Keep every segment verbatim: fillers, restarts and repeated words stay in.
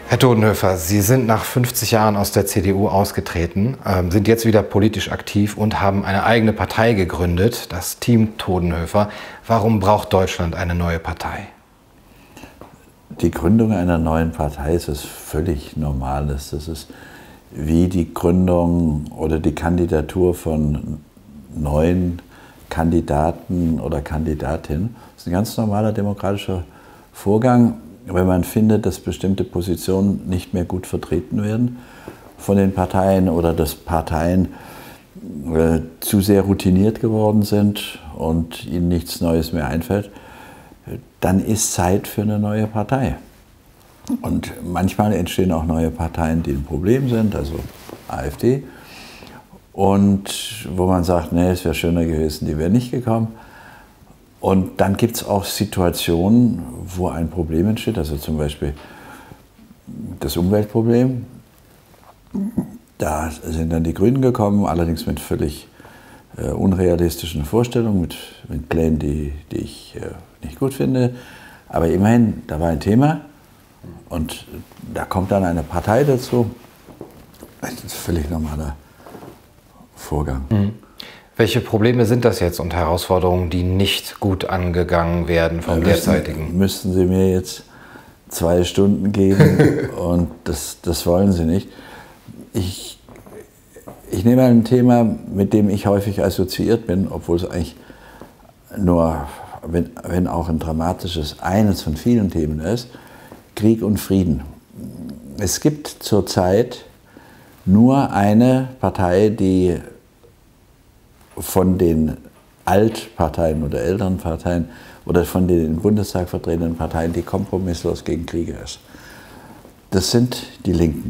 Herr Todenhöfer, Sie sind nach fünfzig Jahren aus der C D U ausgetreten, ähm, sind jetzt wieder politisch aktiv und haben eine eigene Partei gegründet, das Team Todenhöfer. Warum braucht Deutschland eine neue Partei? Die Gründung einer neuen Partei ist etwas völlig Normales. Das ist wie die Gründung oder die Kandidatur von neuen Kandidaten oder Kandidatinnen. Das ist ein ganz normaler demokratischer Vorgang, wenn man findet, dass bestimmte Positionen nicht mehr gut vertreten werden von den Parteien oder dass Parteien äh, zu sehr routiniert geworden sind und ihnen nichts Neues mehr einfällt, dann ist Zeit für eine neue Partei. Und manchmal entstehen auch neue Parteien, die ein Problem sind, also AfD. Und wo man sagt, nee, es wäre schöner gewesen, die wäre nicht gekommen. Und dann gibt es auch Situationen, wo ein Problem entsteht, also zum Beispiel das Umweltproblem. Da sind dann die Grünen gekommen, allerdings mit völlig äh, unrealistischen Vorstellungen, mit, mit Plänen, die, die ich äh, nicht gut finde. Aber immerhin, da war ein Thema und da kommt dann eine Partei dazu. Das ist ein völlig normaler Vorgang. Mhm. Welche Probleme sind das jetzt und Herausforderungen, die nicht gut angegangen werden vom derzeitigen? Müssten Sie mir jetzt zwei Stunden geben und das, das wollen Sie nicht. Ich, ich nehme ein Thema, mit dem ich häufig assoziiert bin, obwohl es eigentlich nur, wenn, wenn auch ein dramatisches, eines von vielen Themen ist, Krieg und Frieden. Es gibt zurzeit nur eine Partei, die von den Altparteien oder älteren Parteien oder von den im Bundestag vertretenen Parteien, die kompromisslos gegen Kriege ist. Das sind die Linken.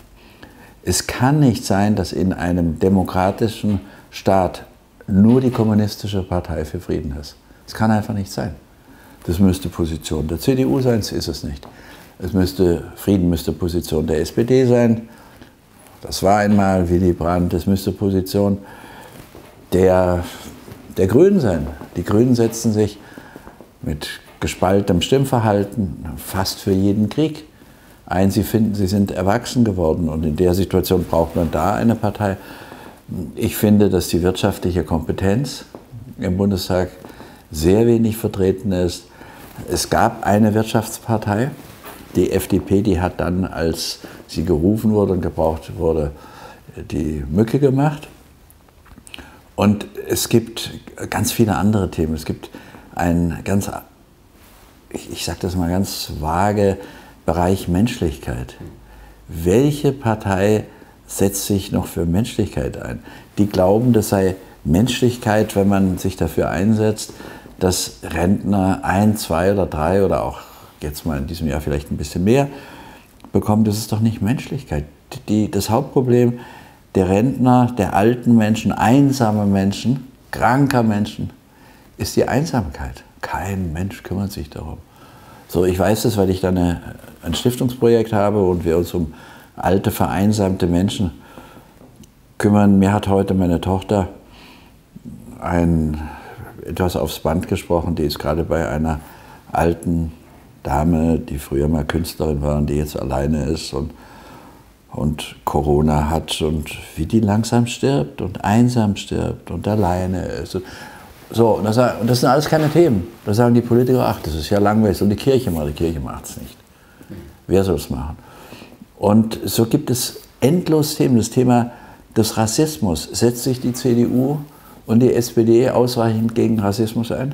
Es kann nicht sein, dass in einem demokratischen Staat nur die kommunistische Partei für Frieden ist. Das kann einfach nicht sein. Das müsste Position der C D U sein, das ist es nicht. Es müsste, Frieden müsste Position der S P D sein. Das war einmal Willy Brandt. Das müsste Position Der, der Grünen sein. Die Grünen setzen sich mit gespaltenem Stimmverhalten fast für jeden Krieg ein. Sie finden, sie sind erwachsen geworden und in der Situation braucht man da eine Partei. Ich finde, dass die wirtschaftliche Kompetenz im Bundestag sehr wenig vertreten ist. Es gab eine Wirtschaftspartei, die F D P, die hat dann, als sie gerufen wurde und gebraucht wurde, die Mücke gemacht. Und es gibt ganz viele andere Themen. Es gibt einen ganz, ich sage das mal ganz vage, Bereich Menschlichkeit. Welche Partei setzt sich noch für Menschlichkeit ein? Die glauben, das sei Menschlichkeit, wenn man sich dafür einsetzt, dass Rentner ein, zwei oder drei oder auch jetzt mal in diesem Jahr vielleicht ein bisschen mehr bekommen. Das ist doch nicht Menschlichkeit. Die, das Hauptproblem der Rentner, der alten Menschen, einsamer Menschen, kranker Menschen, ist die Einsamkeit. Kein Mensch kümmert sich darum. So, ich weiß das, weil ich dann eine, ein Stiftungsprojekt habe und wir uns um alte, vereinsamte Menschen kümmern. Mir hat heute meine Tochter ein, etwas aufs Band gesprochen, die ist gerade bei einer alten Dame, die früher mal Künstlerin war und die jetzt alleine ist und und Corona hat und wie die langsam stirbt und einsam stirbt und alleine ist. So, und das, und das sind alles keine Themen. Da sagen die Politiker, ach, das ist ja langweilig. Und die Kirche macht, die Kirche macht es nicht. Wer soll es machen? Und so gibt es endlos Themen. Das Thema des Rassismus. Setzt sich die C D U und die S P D ausreichend gegen Rassismus ein?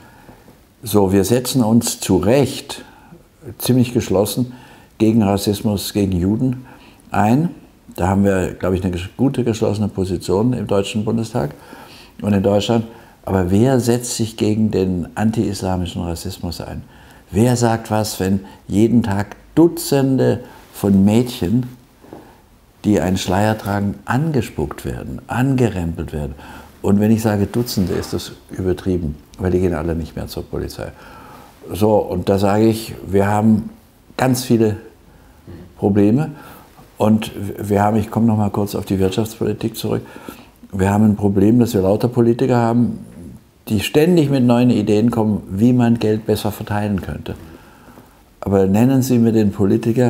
So, wir setzen uns zu Recht ziemlich geschlossen gegen Rassismus, gegen Juden ein. Da haben wir, glaube ich, eine gute geschlossene Position im Deutschen Bundestag und in Deutschland. Aber wer setzt sich gegen den anti-islamischen Rassismus ein? Wer sagt was, wenn jeden Tag Dutzende von Mädchen, die einen Schleier tragen, angespuckt werden, angerempelt werden? Und wenn ich sage Dutzende, ist das übertrieben, weil die gehen alle nicht mehr zur Polizei. So, und da sage ich, wir haben ganz viele Probleme. Und wir haben, ich komme noch mal kurz auf die Wirtschaftspolitik zurück, wir haben ein Problem, dass wir lauter Politiker haben, die ständig mit neuen Ideen kommen, wie man Geld besser verteilen könnte. Aber nennen Sie mir den Politiker,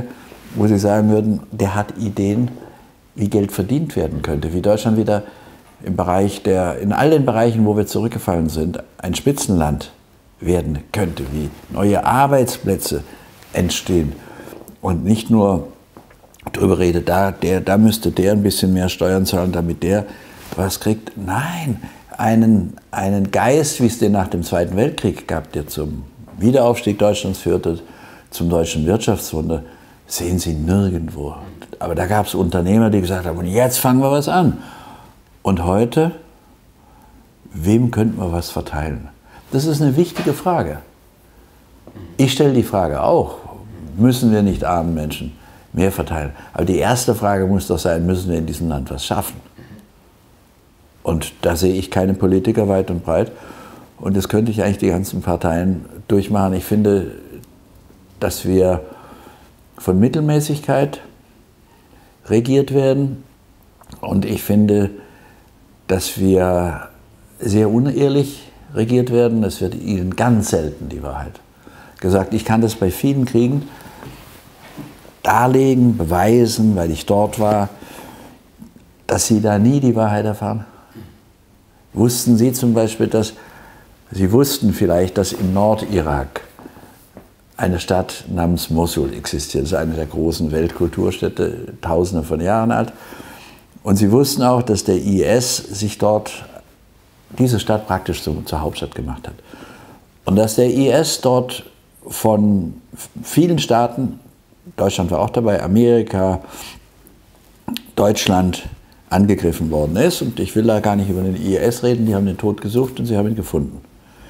wo Sie sagen würden, der hat Ideen, wie Geld verdient werden könnte, wie Deutschland wieder im Bereich der, in all den Bereichen, wo wir zurückgefallen sind, ein Spitzenland werden könnte, wie neue Arbeitsplätze entstehen und nicht nur darüber redet, da, der, da müsste der ein bisschen mehr Steuern zahlen, damit der was kriegt. Nein, einen, einen Geist, wie es den nach dem Zweiten Weltkrieg gab, der zum Wiederaufstieg Deutschlands führte, zum deutschen Wirtschaftswunder, sehen Sie nirgendwo. Aber da gab es Unternehmer, die gesagt haben, und jetzt fangen wir was an. Und heute, wem könnten wir was verteilen? Das ist eine wichtige Frage. Ich stelle die Frage auch, müssen wir nicht armen Menschen mehr verteilen? Aber die erste Frage muss doch sein, müssen wir in diesem Land was schaffen? Und da sehe ich keine Politiker weit und breit. Und das könnte ich eigentlich die ganzen Parteien durchmachen. Ich finde, dass wir von Mittelmäßigkeit regiert werden. Und ich finde, dass wir sehr unehrlich regiert werden. Es wird ihnen ganz selten die Wahrheit gesagt. Ich kann das bei vielen Kriegen darlegen, beweisen, weil ich dort war, dass sie da nie die Wahrheit erfahren. Wussten Sie zum Beispiel, dass Sie wussten vielleicht, dass im Nordirak eine Stadt namens Mosul existiert. Das ist eine der großen Weltkulturstädte, tausende von Jahren alt. Und Sie wussten auch, dass der I S sich dort, diese Stadt praktisch zur, zur Hauptstadt gemacht hat. Und dass der I S dort von vielen Staaten, Deutschland war auch dabei, Amerika, Deutschland, angegriffen worden ist. Und ich will da gar nicht über den I S reden, die haben den Tod gesucht und sie haben ihn gefunden.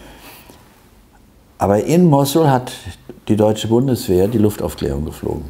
Aber in Mosul hat die deutsche Bundeswehr die Luftaufklärung geflogen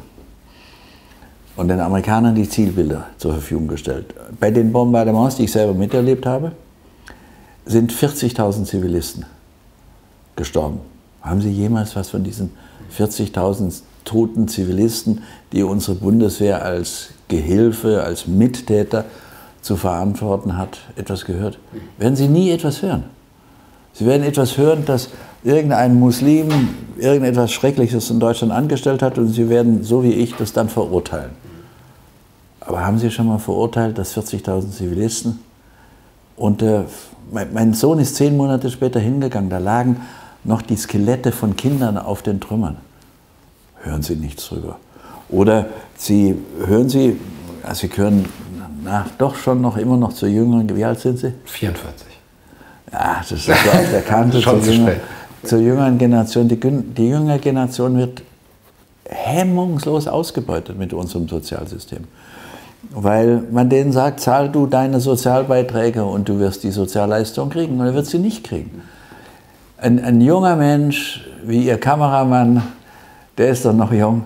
und den Amerikanern die Zielbilder zur Verfügung gestellt. Bei den Bombardements, die ich selber miterlebt habe, sind vierzigtausend Zivilisten gestorben. Haben Sie jemals was von diesen vierzigtausend toten Zivilisten, die unsere Bundeswehr als Gehilfe, als Mittäter zu verantworten hat, etwas gehört? Werden Sie nie etwas hören. Sie werden etwas hören, dass irgendein Muslim irgendetwas Schreckliches in Deutschland angestellt hat und Sie werden, so wie ich, das dann verurteilen. Aber haben Sie schon mal verurteilt, dass vierzigtausend Zivilisten? Und äh, mein, mein Sohn ist zehn Monate später hingegangen, da lagen noch die Skelette von Kindern auf den Trümmern. Hören Sie nichts drüber. Oder Sie hören Sie, also Sie gehören na, doch schon noch immer noch zur jüngeren, wie alt sind Sie? vierundvierzig. Ja, das ist so auf der Kante schon zur, zu jünger, spät. zur jüngeren Generation. Die, die jüngere Generation wird hemmungslos ausgebeutet mit unserem Sozialsystem. Weil man denen sagt, zahl du deine Sozialbeiträge und du wirst die Sozialleistung kriegen. Und er wird sie nicht kriegen. Ein, ein junger Mensch, wie Ihr Kameramann, der ist doch noch jung,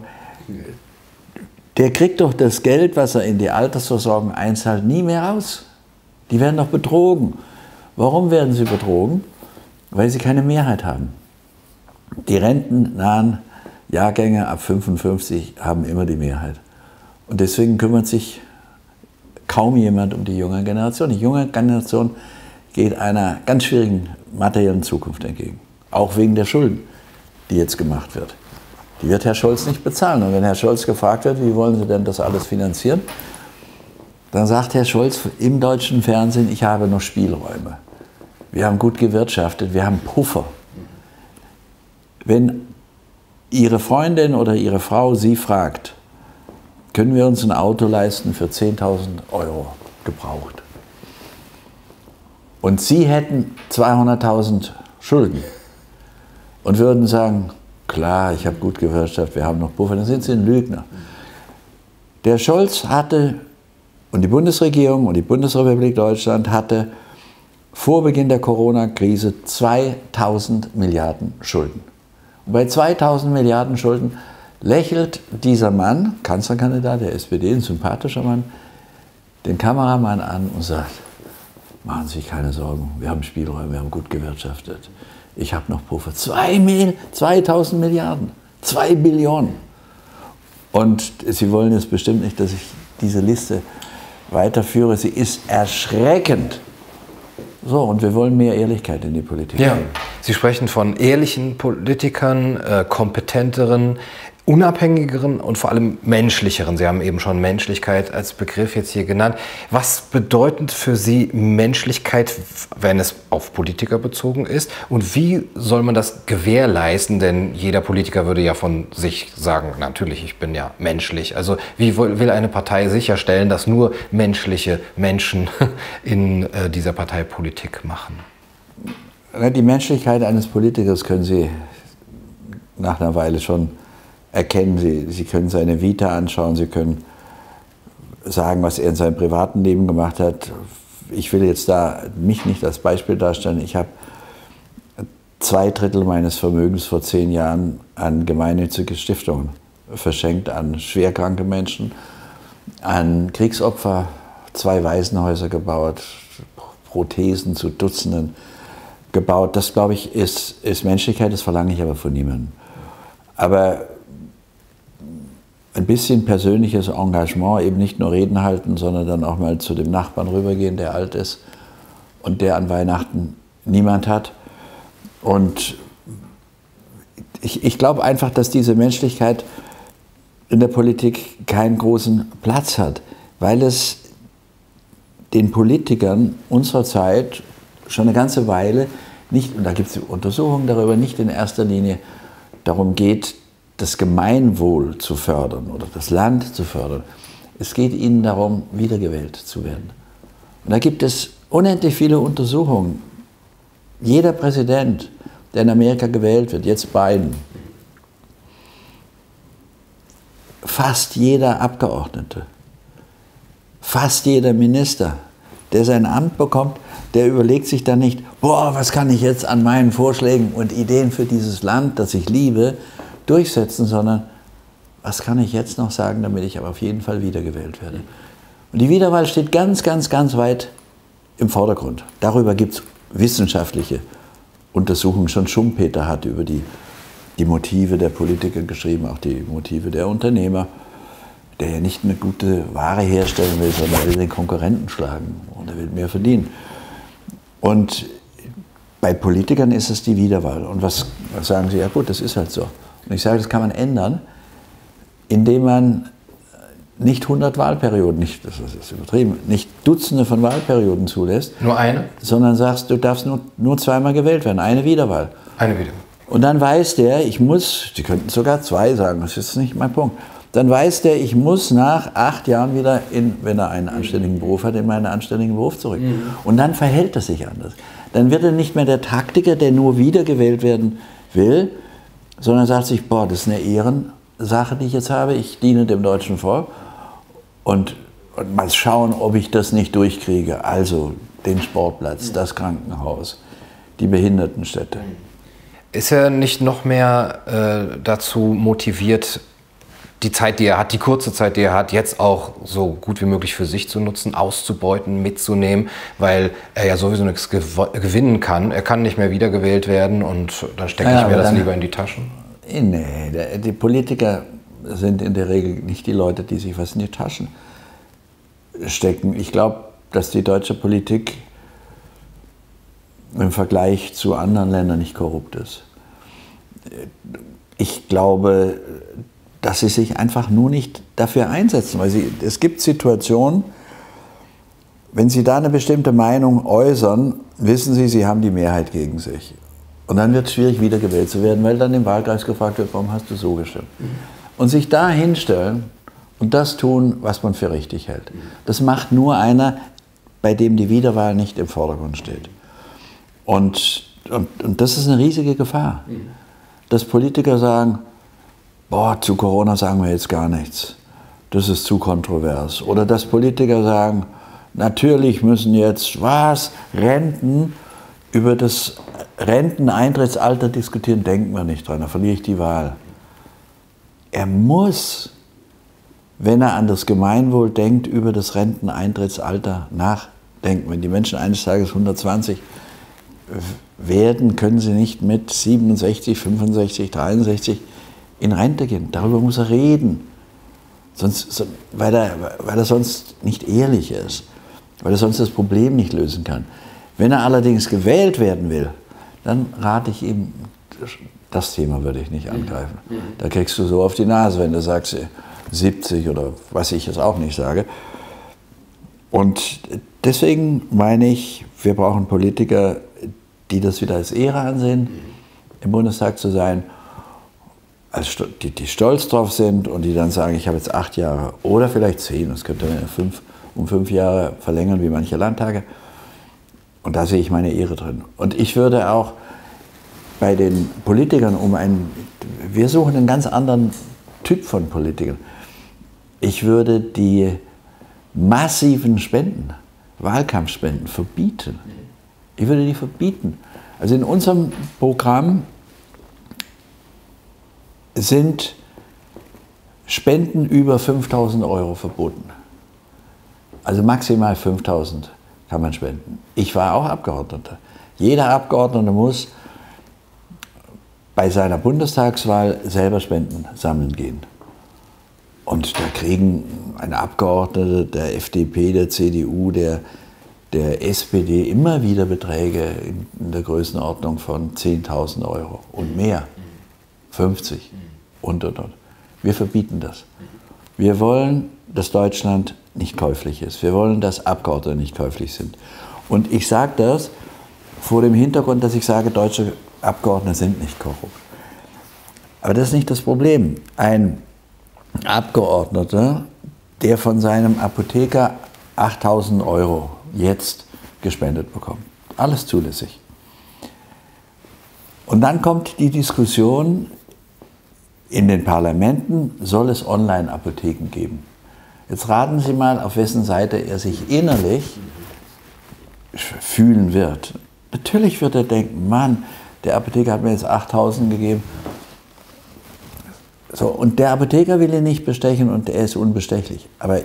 der kriegt doch das Geld, was er in die Altersversorgung einzahlt, nie mehr raus. Die werden doch betrogen. Warum werden sie betrogen? Weil sie keine Mehrheit haben. Die rentennahen Jahrgänge ab fünfundfünfzig haben immer die Mehrheit. Und deswegen kümmert sich kaum jemand um die junge Generation. Die junge Generation geht einer ganz schwierigen materiellen Zukunft entgegen. Auch wegen der Schulden, die jetzt gemacht wird. Die wird Herr Scholz nicht bezahlen. Und wenn Herr Scholz gefragt wird, wie wollen Sie denn das alles finanzieren, dann sagt Herr Scholz im deutschen Fernsehen, ich habe noch Spielräume. Wir haben gut gewirtschaftet, wir haben Puffer. Wenn Ihre Freundin oder Ihre Frau Sie fragt, können wir uns ein Auto leisten für zehntausend Euro gebraucht? Und Sie hätten zweihunderttausend Schulden und würden sagen, klar, ich habe gut gewirtschaftet, wir haben noch Puffer, dann sind Sie ein Lügner. Der Scholz hatte, und die Bundesregierung und die Bundesrepublik Deutschland hatte vor Beginn der Corona-Krise zweitausend Milliarden Schulden. Und bei zweitausend Milliarden Schulden lächelt dieser Mann, Kanzlerkandidat der S P D, ein sympathischer Mann, den Kameramann an und sagt, machen Sie sich keine Sorgen, wir haben Spielräume, wir haben gut gewirtschaftet. Ich habe noch Puffer. zweitausend Milliarden, zwei Billionen. Und Sie wollen jetzt bestimmt nicht, dass ich diese Liste weiterführe. Sie ist erschreckend. So, und wir wollen mehr Ehrlichkeit in die Politik. Ja, Sie sprechen von ehrlichen Politikern, äh, kompetenteren, unabhängigeren und vor allem menschlicheren. Sie haben eben schon Menschlichkeit als Begriff jetzt hier genannt. Was bedeutet für Sie Menschlichkeit, wenn es auf Politiker bezogen ist? Und wie soll man das gewährleisten? Denn jeder Politiker würde ja von sich sagen, natürlich, ich bin ja menschlich. Also wie will eine Partei sicherstellen, dass nur menschliche Menschen in dieser Partei Politik machen? Die Menschlichkeit eines Politikers können Sie nach einer Weile schon erkennen. Sie, Sie können seine Vita anschauen, Sie können sagen, was er in seinem privaten Leben gemacht hat. Ich will jetzt da mich nicht als Beispiel darstellen. Ich habe zwei Drittel meines Vermögens vor zehn Jahren an gemeinnützige Stiftungen verschenkt, an schwerkranke Menschen, an Kriegsopfer, zwei Waisenhäuser gebaut, Prothesen zu Dutzenden gebaut. Das, glaube ich, ist, ist Menschlichkeit, das verlange ich aber von niemandem. Aber ein bisschen persönliches Engagement, eben nicht nur Reden halten, sondern dann auch mal zu dem Nachbarn rübergehen, der alt ist und der an Weihnachten niemand hat. Und ich, ich glaube einfach, dass diese Menschlichkeit in der Politik keinen großen Platz hat, weil es den Politikern unserer Zeit schon eine ganze Weile nicht, und da gibt es Untersuchungen darüber, nicht in erster Linie darum geht, das Gemeinwohl zu fördern oder das Land zu fördern. Es geht ihnen darum, wiedergewählt zu werden. Und da gibt es unendlich viele Untersuchungen. Jeder Präsident, der in Amerika gewählt wird, jetzt Biden, fast jeder Abgeordnete, fast jeder Minister, der sein Amt bekommt, der überlegt sich dann nicht, boah, was kann ich jetzt an meinen Vorschlägen und Ideen für dieses Land, das ich liebe, durchsetzen, sondern was kann ich jetzt noch sagen, damit ich aber auf jeden Fall wiedergewählt werde. Und die Wiederwahl steht ganz, ganz, ganz weit im Vordergrund. Darüber gibt es wissenschaftliche Untersuchungen. Schon Schumpeter hat über die, die Motive der Politiker geschrieben, auch die Motive der Unternehmer, der ja nicht eine gute Ware herstellen will, sondern er will den Konkurrenten schlagen und er will mehr verdienen. Und bei Politikern ist es die Wiederwahl. Und was, was sagen Sie? Ja gut, das ist halt so. Und ich sage, das kann man ändern, indem man nicht hundert Wahlperioden, nicht, das ist übertrieben, nicht Dutzende von Wahlperioden zulässt. Nur eine? Sondern sagst, du darfst nur, nur zweimal gewählt werden, eine Wiederwahl. Eine Wiederwahl. Und dann weiß der, ich muss, Sie könnten sogar zwei sagen, das ist nicht mein Punkt, dann weiß der, ich muss nach acht Jahren wieder, in, wenn er einen anständigen Beruf hat, in meinen anständigen Beruf zurück. Mhm. Und dann verhält er sich anders. Dann wird er nicht mehr der Taktiker, der nur wiedergewählt werden will, sondern sagt sich, boah, das ist eine Ehrensache, die ich jetzt habe, ich diene dem deutschen Volk und, und mal schauen, ob ich das nicht durchkriege. Also den Sportplatz, das Krankenhaus, die Behindertenstätte. Ist er nicht noch mehr äh, dazu motiviert, die Zeit, die er hat, die kurze Zeit, die er hat, jetzt auch so gut wie möglich für sich zu nutzen, auszubeuten, mitzunehmen, weil er ja sowieso nichts gewinnen kann. Er kann nicht mehr wiedergewählt werden und dann stecke ja, ich mir das dann lieber in die Taschen. Nee, die Politiker sind in der Regel nicht die Leute, die sich was in die Taschen stecken. Ich glaube, dass die deutsche Politik im Vergleich zu anderen Ländern nicht korrupt ist. Ich glaube, dass sie sich einfach nur nicht dafür einsetzen. Weil sie, es gibt Situationen, wenn Sie da eine bestimmte Meinung äußern, wissen Sie, Sie haben die Mehrheit gegen sich. Und dann wird es schwierig, wiedergewählt zu werden, weil dann im Wahlkreis gefragt wird, warum hast du so gestimmt? Mhm. Und sich da hinstellen und das tun, was man für richtig hält. Mhm. Das macht nur einer, bei dem die Wiederwahl nicht im Vordergrund steht. Und, und, und das ist eine riesige Gefahr, mhm. dass Politiker sagen, boah, zu Corona sagen wir jetzt gar nichts, das ist zu kontrovers. Oder dass Politiker sagen, natürlich müssen jetzt, was, Renten, über das Renteneintrittsalter diskutieren, denken wir nicht dran, da verliere ich die Wahl. Er muss, wenn er an das Gemeinwohl denkt, über das Renteneintrittsalter nachdenken. Wenn die Menschen eines Tages hundertzwanzig werden, können sie nicht mit siebenundsechzig, fünfundsechzig, dreiundsechzig in Rente gehen. Darüber muss er reden, sonst, weil, er, weil er sonst nicht ehrlich ist, weil er sonst das Problem nicht lösen kann. Wenn er allerdings gewählt werden will, dann rate ich ihm, Das Thema würde ich nicht angreifen. Mhm. Da kriegst du so auf die Nase, wenn du sagst siebzig oder was ich jetzt auch nicht sage. Und deswegen meine ich, wir brauchen Politiker, die das wieder als Ehre ansehen, im Bundestag zu sein, als, die, die stolz drauf sind und die dann sagen, ich habe jetzt acht Jahre oder vielleicht zehn, das könnte man fünf, um fünf Jahre verlängern wie manche Landtage. Und da sehe ich meine Ehre drin. Und ich würde auch bei den Politikern um einen, wir suchen einen ganz anderen Typ von Politikern. Ich würde die massiven Spenden, Wahlkampfspenden verbieten. Ich würde die verbieten. Also in unserem Programm sind Spenden über fünftausend Euro verboten. Also maximal fünftausend kann man spenden. Ich war auch Abgeordneter. Jeder Abgeordnete muss bei seiner Bundestagswahl selber Spenden sammeln gehen. Und da kriegen eine Abgeordnete der F D P, der C D U, der, der S P D immer wieder Beträge in, in der Größenordnung von zehntausend Euro und mehr. fünfzig und und und. Wir verbieten das. Wir wollen, dass Deutschland nicht käuflich ist. Wir wollen, dass Abgeordnete nicht käuflich sind. Und ich sage das vor dem Hintergrund, dass ich sage, deutsche Abgeordnete sind nicht korrupt. Aber das ist nicht das Problem. Ein Abgeordneter, der von seinem Apotheker achttausend Euro jetzt gespendet bekommt. Alles zulässig. Und dann kommt die Diskussion, in den Parlamenten soll es Online-Apotheken geben. Jetzt raten Sie mal, auf wessen Seite er sich innerlich fühlen wird. Natürlich wird er denken, Mann, der Apotheker hat mir jetzt achttausend gegeben. So, und der Apotheker will ihn nicht bestechen und er ist unbestechlich. Aber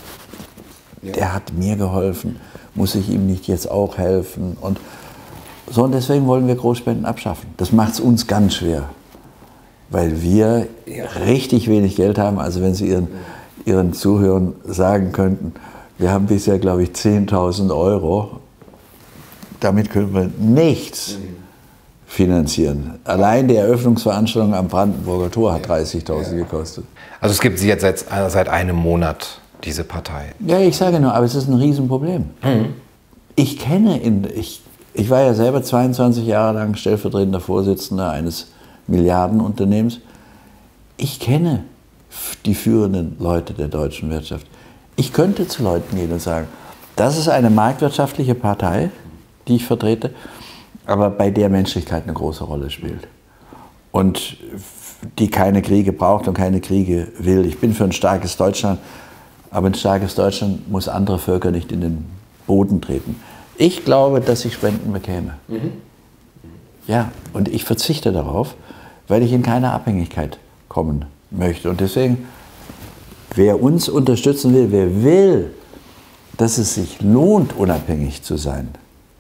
ja, der hat mir geholfen, muss ich ihm nicht jetzt auch helfen? Und, so, und deswegen wollen wir Großspenden abschaffen. Das macht es uns ganz schwer, weil wir ja richtig wenig Geld haben. Also wenn Sie Ihren, Ihren Zuhörern sagen könnten, wir haben bisher, glaube ich, zehntausend Euro, damit können wir nichts finanzieren. Allein die Eröffnungsveranstaltung am Brandenburger Tor hat dreißigtausend gekostet. Also es gibt sie jetzt seit, seit einem Monat, diese Partei. Ja, ich sage nur, aber es ist ein Riesenproblem. Mhm. Ich kenne, in, ich, ich war ja selber zweiundzwanzig Jahre lang stellvertretender Vorsitzender eines Milliardenunternehmens. Ich kenne die führenden Leute der deutschen Wirtschaft. Ich könnte zu Leuten gehen und sagen, das ist eine marktwirtschaftliche Partei, die ich vertrete, aber bei der Menschlichkeit eine große Rolle spielt. Und die keine Kriege braucht und keine Kriege will. Ich bin für ein starkes Deutschland, aber ein starkes Deutschland muss andere Völker nicht in den Boden treten. Ich glaube, dass ich Spenden bekäme. Mhm. Ja, und ich verzichte darauf, weil ich in keine Abhängigkeit kommen möchte. Und deswegen, wer uns unterstützen will, wer will, dass es sich lohnt, unabhängig zu sein,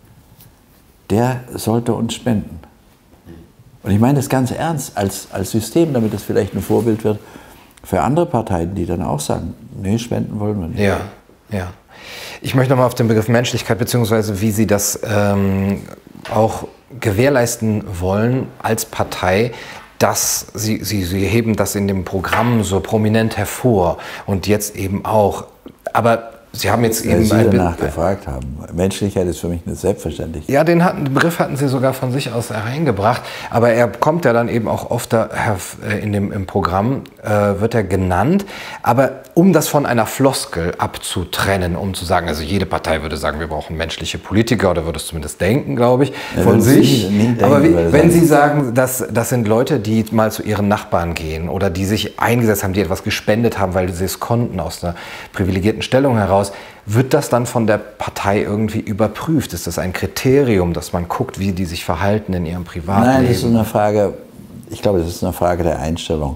der sollte uns spenden. Und ich meine das ganz ernst, als, als System, damit es vielleicht ein Vorbild wird für andere Parteien, die dann auch sagen, nee, spenden wollen wir nicht. Ja, ja. Ich möchte nochmal auf den Begriff Menschlichkeit, beziehungsweise wie Sie das ähm, auch gewährleisten wollen als Partei, dass Sie, Sie, Sie heben das in dem Programm so prominent hervor und jetzt eben auch, aber Sie haben jetzt eben... Sie danach gefragt haben. Menschlichkeit ist für mich eine Selbstverständlichkeit. Ja, den, hatten, den Begriff hatten Sie sogar von sich aus hereingebracht, aber er kommt ja dann eben auch oft da, in dem, im Programm, äh, wird er genannt. Aber um das von einer Floskel abzutrennen, um zu sagen, also jede Partei würde sagen, wir brauchen menschliche Politiker, oder würde es zumindest denken, glaube ich, ja, von sich. Nie, nie denken, aber wie, wenn Sie sagen, dass, das sind Leute, die mal zu ihren Nachbarn gehen oder die sich eingesetzt haben, die etwas gespendet haben, weil sie es konnten aus einer privilegierten Stellung heraus, wird das dann von der Partei irgendwie überprüft? Ist das ein Kriterium, dass man guckt, wie die sich verhalten in ihrem Privatleben? Nein, das ist eine Frage, ich glaube, das ist eine Frage der Einstellung.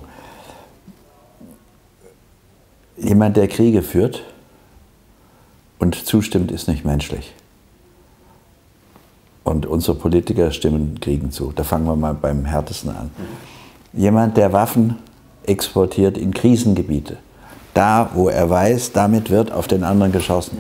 Jemand, der Kriege führt und zustimmt, ist nicht menschlich. Und unsere Politiker stimmen Kriegen zu. Da fangen wir mal beim härtesten an. Jemand, der Waffen exportiert in Krisengebiete, da, wo er weiß, damit wird auf den anderen geschossen.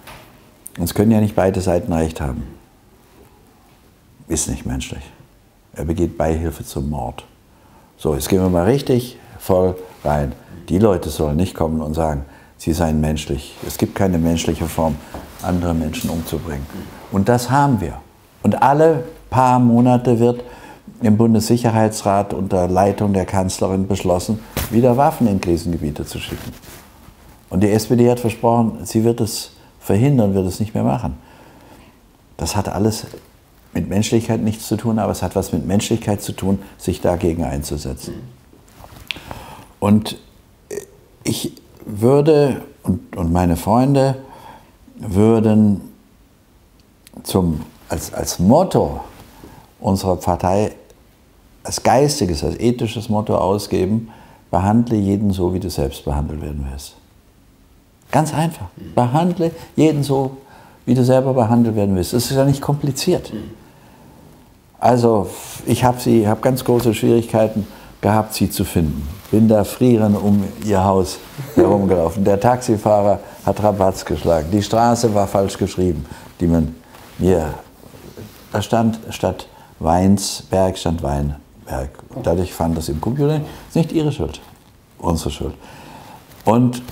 Und es können ja nicht beide Seiten recht haben. Ist nicht menschlich. er begeht Beihilfe zum Mord. So, jetzt gehen wir mal richtig voll rein. Die Leute sollen nicht kommen und sagen, sie seien menschlich. Es gibt keine menschliche Form, andere Menschen umzubringen. Und das haben wir. Und alle paar Monate wird im Bundessicherheitsrat unter Leitung der Kanzlerin beschlossen, wieder Waffen in Krisengebiete zu schicken. Und die S P D hat versprochen, sie wird es verhindern, wird es nicht mehr machen. Das hat alles mit Menschlichkeit nichts zu tun, aber es hat was mit Menschlichkeit zu tun, sich dagegen einzusetzen. Und ich würde, und, und meine Freunde würden zum, als, als Motto unserer Partei, als geistiges, als ethisches Motto ausgeben, behandle jeden so, wie du selbst behandelt werden willst. Ganz einfach. Behandle jeden so, wie du selber behandelt werden willst. Das ist ja nicht kompliziert. Also ich habe sie, habe ganz große Schwierigkeiten gehabt, sie zu finden. Bin da frierend um ihr Haus herumgelaufen. Der Taxifahrer hat Rabatz geschlagen. Die Straße war falsch geschrieben, die man mir, da stand statt Weinsberg, stand Weinberg. Dadurch fand das im Computer, das ist nicht ihre Schuld, unsere Schuld. Und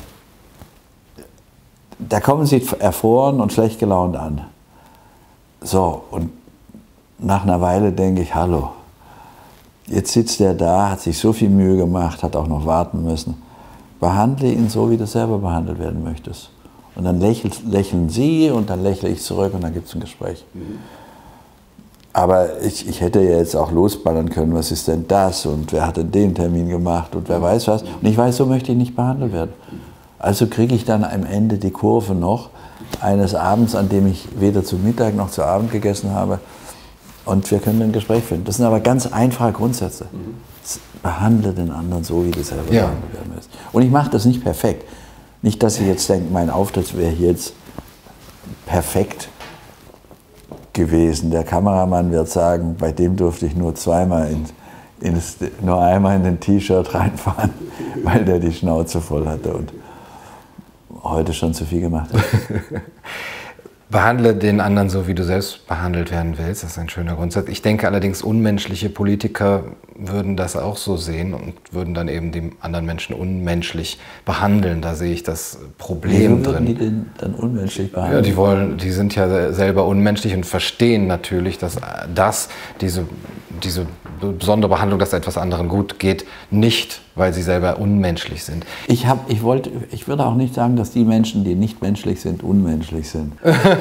da kommen sie erfroren und schlecht gelaunt an. So, und nach einer Weile denke ich, hallo, jetzt sitzt der da, hat sich so viel Mühe gemacht, hat auch noch warten müssen. Behandle ihn so, wie du selber behandelt werden möchtest. Und dann lächelt, lächeln sie und dann lächle ich zurück und dann gibt es ein Gespräch. Mhm. Aber ich, ich hätte ja jetzt auch losballern können, was ist denn das und wer hat denn den Termin gemacht und wer weiß was. Und ich weiß, so möchte ich nicht behandelt werden. Also kriege ich dann am Ende die Kurve noch eines Abends, an dem ich weder zu Mittag noch zu Abend gegessen habe. Und wir können ein Gespräch finden. Das sind aber ganz einfache Grundsätze. Mhm. Behandle den anderen so, wie du selber ja. behandelt werden willst. Und ich mache das nicht perfekt. Nicht, dass Sie jetzt denken, mein Auftritt wäre hier jetzt perfekt gewesen. Der Kameramann wird sagen, bei dem durfte ich nur zweimal in, in das, nur einmal in den T-Shirt reinfahren, weil der die Schnauze voll hatte und heute schon zu viel gemacht hat. Behandle den anderen so, wie du selbst behandelt werden willst. Das ist ein schöner Grundsatz. Ich denke allerdings, unmenschliche Politiker würden das auch so sehen und würden dann eben die anderen Menschen unmenschlich behandeln. Da sehe ich das Problem Wie drin. würden die denn dann unmenschlich behandeln? Ja, die wollen, die sind ja selber unmenschlich und verstehen natürlich, dass das, diese, diese besondere Behandlung, dass etwas anderen gut geht, nicht, weil sie selber unmenschlich sind. Ich, hab, ich, wollte, ich würde auch nicht sagen, dass die Menschen, die nicht menschlich sind, unmenschlich sind.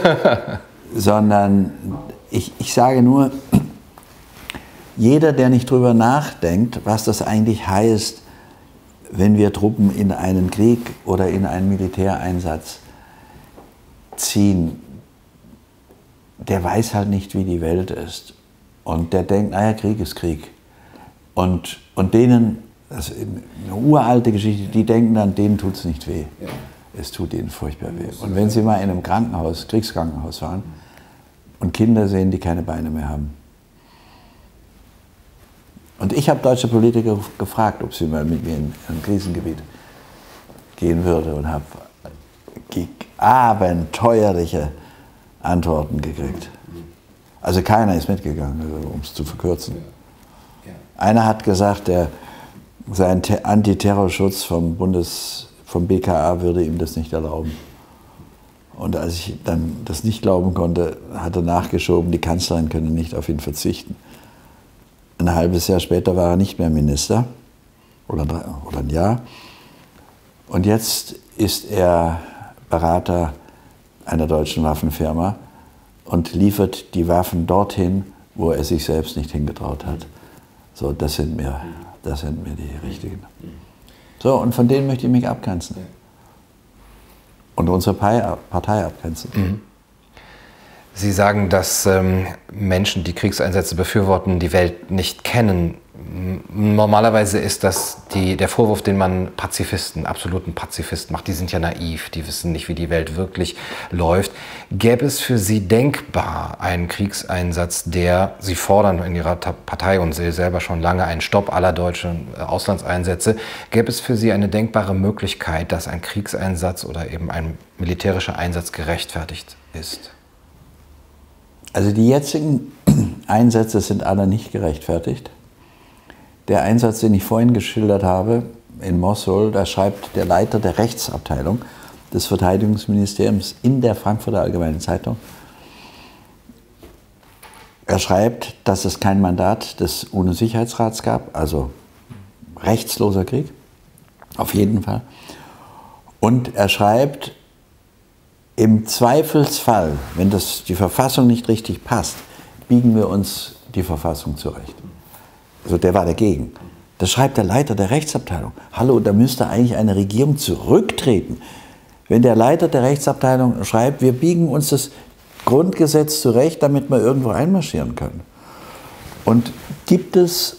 Sondern ich, ich sage nur, jeder, der nicht drüber nachdenkt, was das eigentlich heißt, wenn wir Truppen in einen Krieg oder in einen Militäreinsatz ziehen, der weiß halt nicht, wie die Welt ist. Und der denkt, naja, Krieg ist Krieg. Und, und denen, das ist eine uralte Geschichte, die denken dann, denen tut es nicht weh. Ja. Es tut ihnen furchtbar weh. Und wenn sie mal in einem Krankenhaus, Kriegskrankenhaus waren und Kinder sehen, die keine Beine mehr haben. Und ich habe deutsche Politiker gefragt, ob sie mal mit mir in ein Krisengebiet gehen würde und habe abenteuerliche Antworten gekriegt. Also keiner ist mitgegangen, um es zu verkürzen. Einer hat gesagt, der, sein Antiterrorschutz vom, Bundes, vom B K A würde ihm das nicht erlauben. Und als ich dann das nicht glauben konnte, hat er nachgeschoben, die Kanzlerin könne nicht auf ihn verzichten. Ein halbes Jahr später war er nicht mehr Minister, oder, oder ein Jahr. Und jetzt ist er Berater einer deutschen Waffenfirma und liefert die Waffen dorthin, wo er sich selbst nicht hingetraut hat. So, das sind mir, das sind mir die richtigen. So, und von denen möchte ich mich abgrenzen. Und unsere Partei abgrenzen. Mhm. Sie sagen, dass ähm, Menschen, die Kriegseinsätze befürworten, die Welt nicht kennen. Normalerweise ist das die, der Vorwurf, den man Pazifisten, absoluten Pazifisten macht. Die sind ja naiv, die wissen nicht, wie die Welt wirklich läuft. Gäbe es für Sie denkbar einen Kriegseinsatz, der, Sie fordern in Ihrer Partei und Sie selber schon lange einen Stopp aller deutschen Auslandseinsätze, gäbe es für Sie eine denkbare Möglichkeit, dass ein Kriegseinsatz oder eben ein militärischer Einsatz gerechtfertigt ist? Also die jetzigen Einsätze sind alle nicht gerechtfertigt. Der Einsatz, den ich vorhin geschildert habe, in Mosul, da schreibt der Leiter der Rechtsabteilung des Verteidigungsministeriums in der Frankfurter Allgemeinen Zeitung, er schreibt, dass es kein Mandat des UNO-Sicherheitsrats gab, also rechtsloser Krieg, auf jeden Fall. Und er schreibt, im Zweifelsfall, wenn das, die Verfassung nicht richtig passt, biegen wir uns die Verfassung zurecht. Also der war dagegen. Das schreibt der Leiter der Rechtsabteilung. Hallo, da müsste eigentlich eine Regierung zurücktreten. Wenn der Leiter der Rechtsabteilung schreibt, wir biegen uns das Grundgesetz zurecht, damit wir irgendwo einmarschieren können. Und gibt es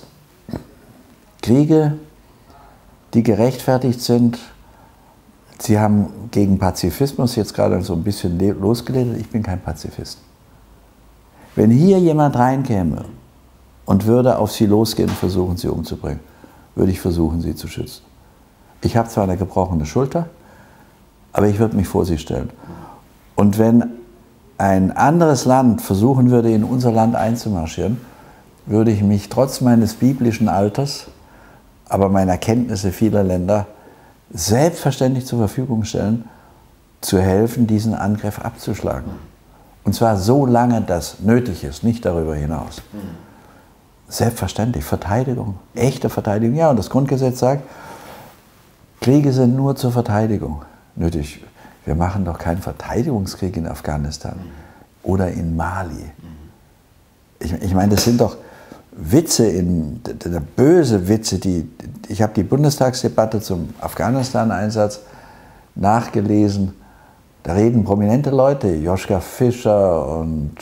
Kriege, die gerechtfertigt sind? Sie haben gegen Pazifismus jetzt gerade so ein bisschen losgeredet. Ich bin kein Pazifist. Wenn hier jemand reinkäme und würde auf Sie losgehen und versuchen, Sie umzubringen, würde ich versuchen, Sie zu schützen. Ich habe zwar eine gebrochene Schulter, aber ich würde mich vor Sie stellen. Und wenn ein anderes Land versuchen würde, in unser Land einzumarschieren, würde ich mich trotz meines biblischen Alters, aber meiner Kenntnisse vieler Länder, selbstverständlich zur Verfügung stellen, zu helfen, diesen Angriff abzuschlagen. Und zwar so lange das nötig ist, nicht darüber hinaus. Selbstverständlich, Verteidigung, echte Verteidigung. Ja, und das Grundgesetz sagt, Kriege sind nur zur Verteidigung nötig. Wir machen doch keinen Verteidigungskrieg in Afghanistan oder in Mali. Ich, ich meine, das sind doch Witze, in, böse Witze. Die, ich habe die Bundestagsdebatte zum Afghanistan-Einsatz nachgelesen. Da reden prominente Leute, Joschka Fischer und,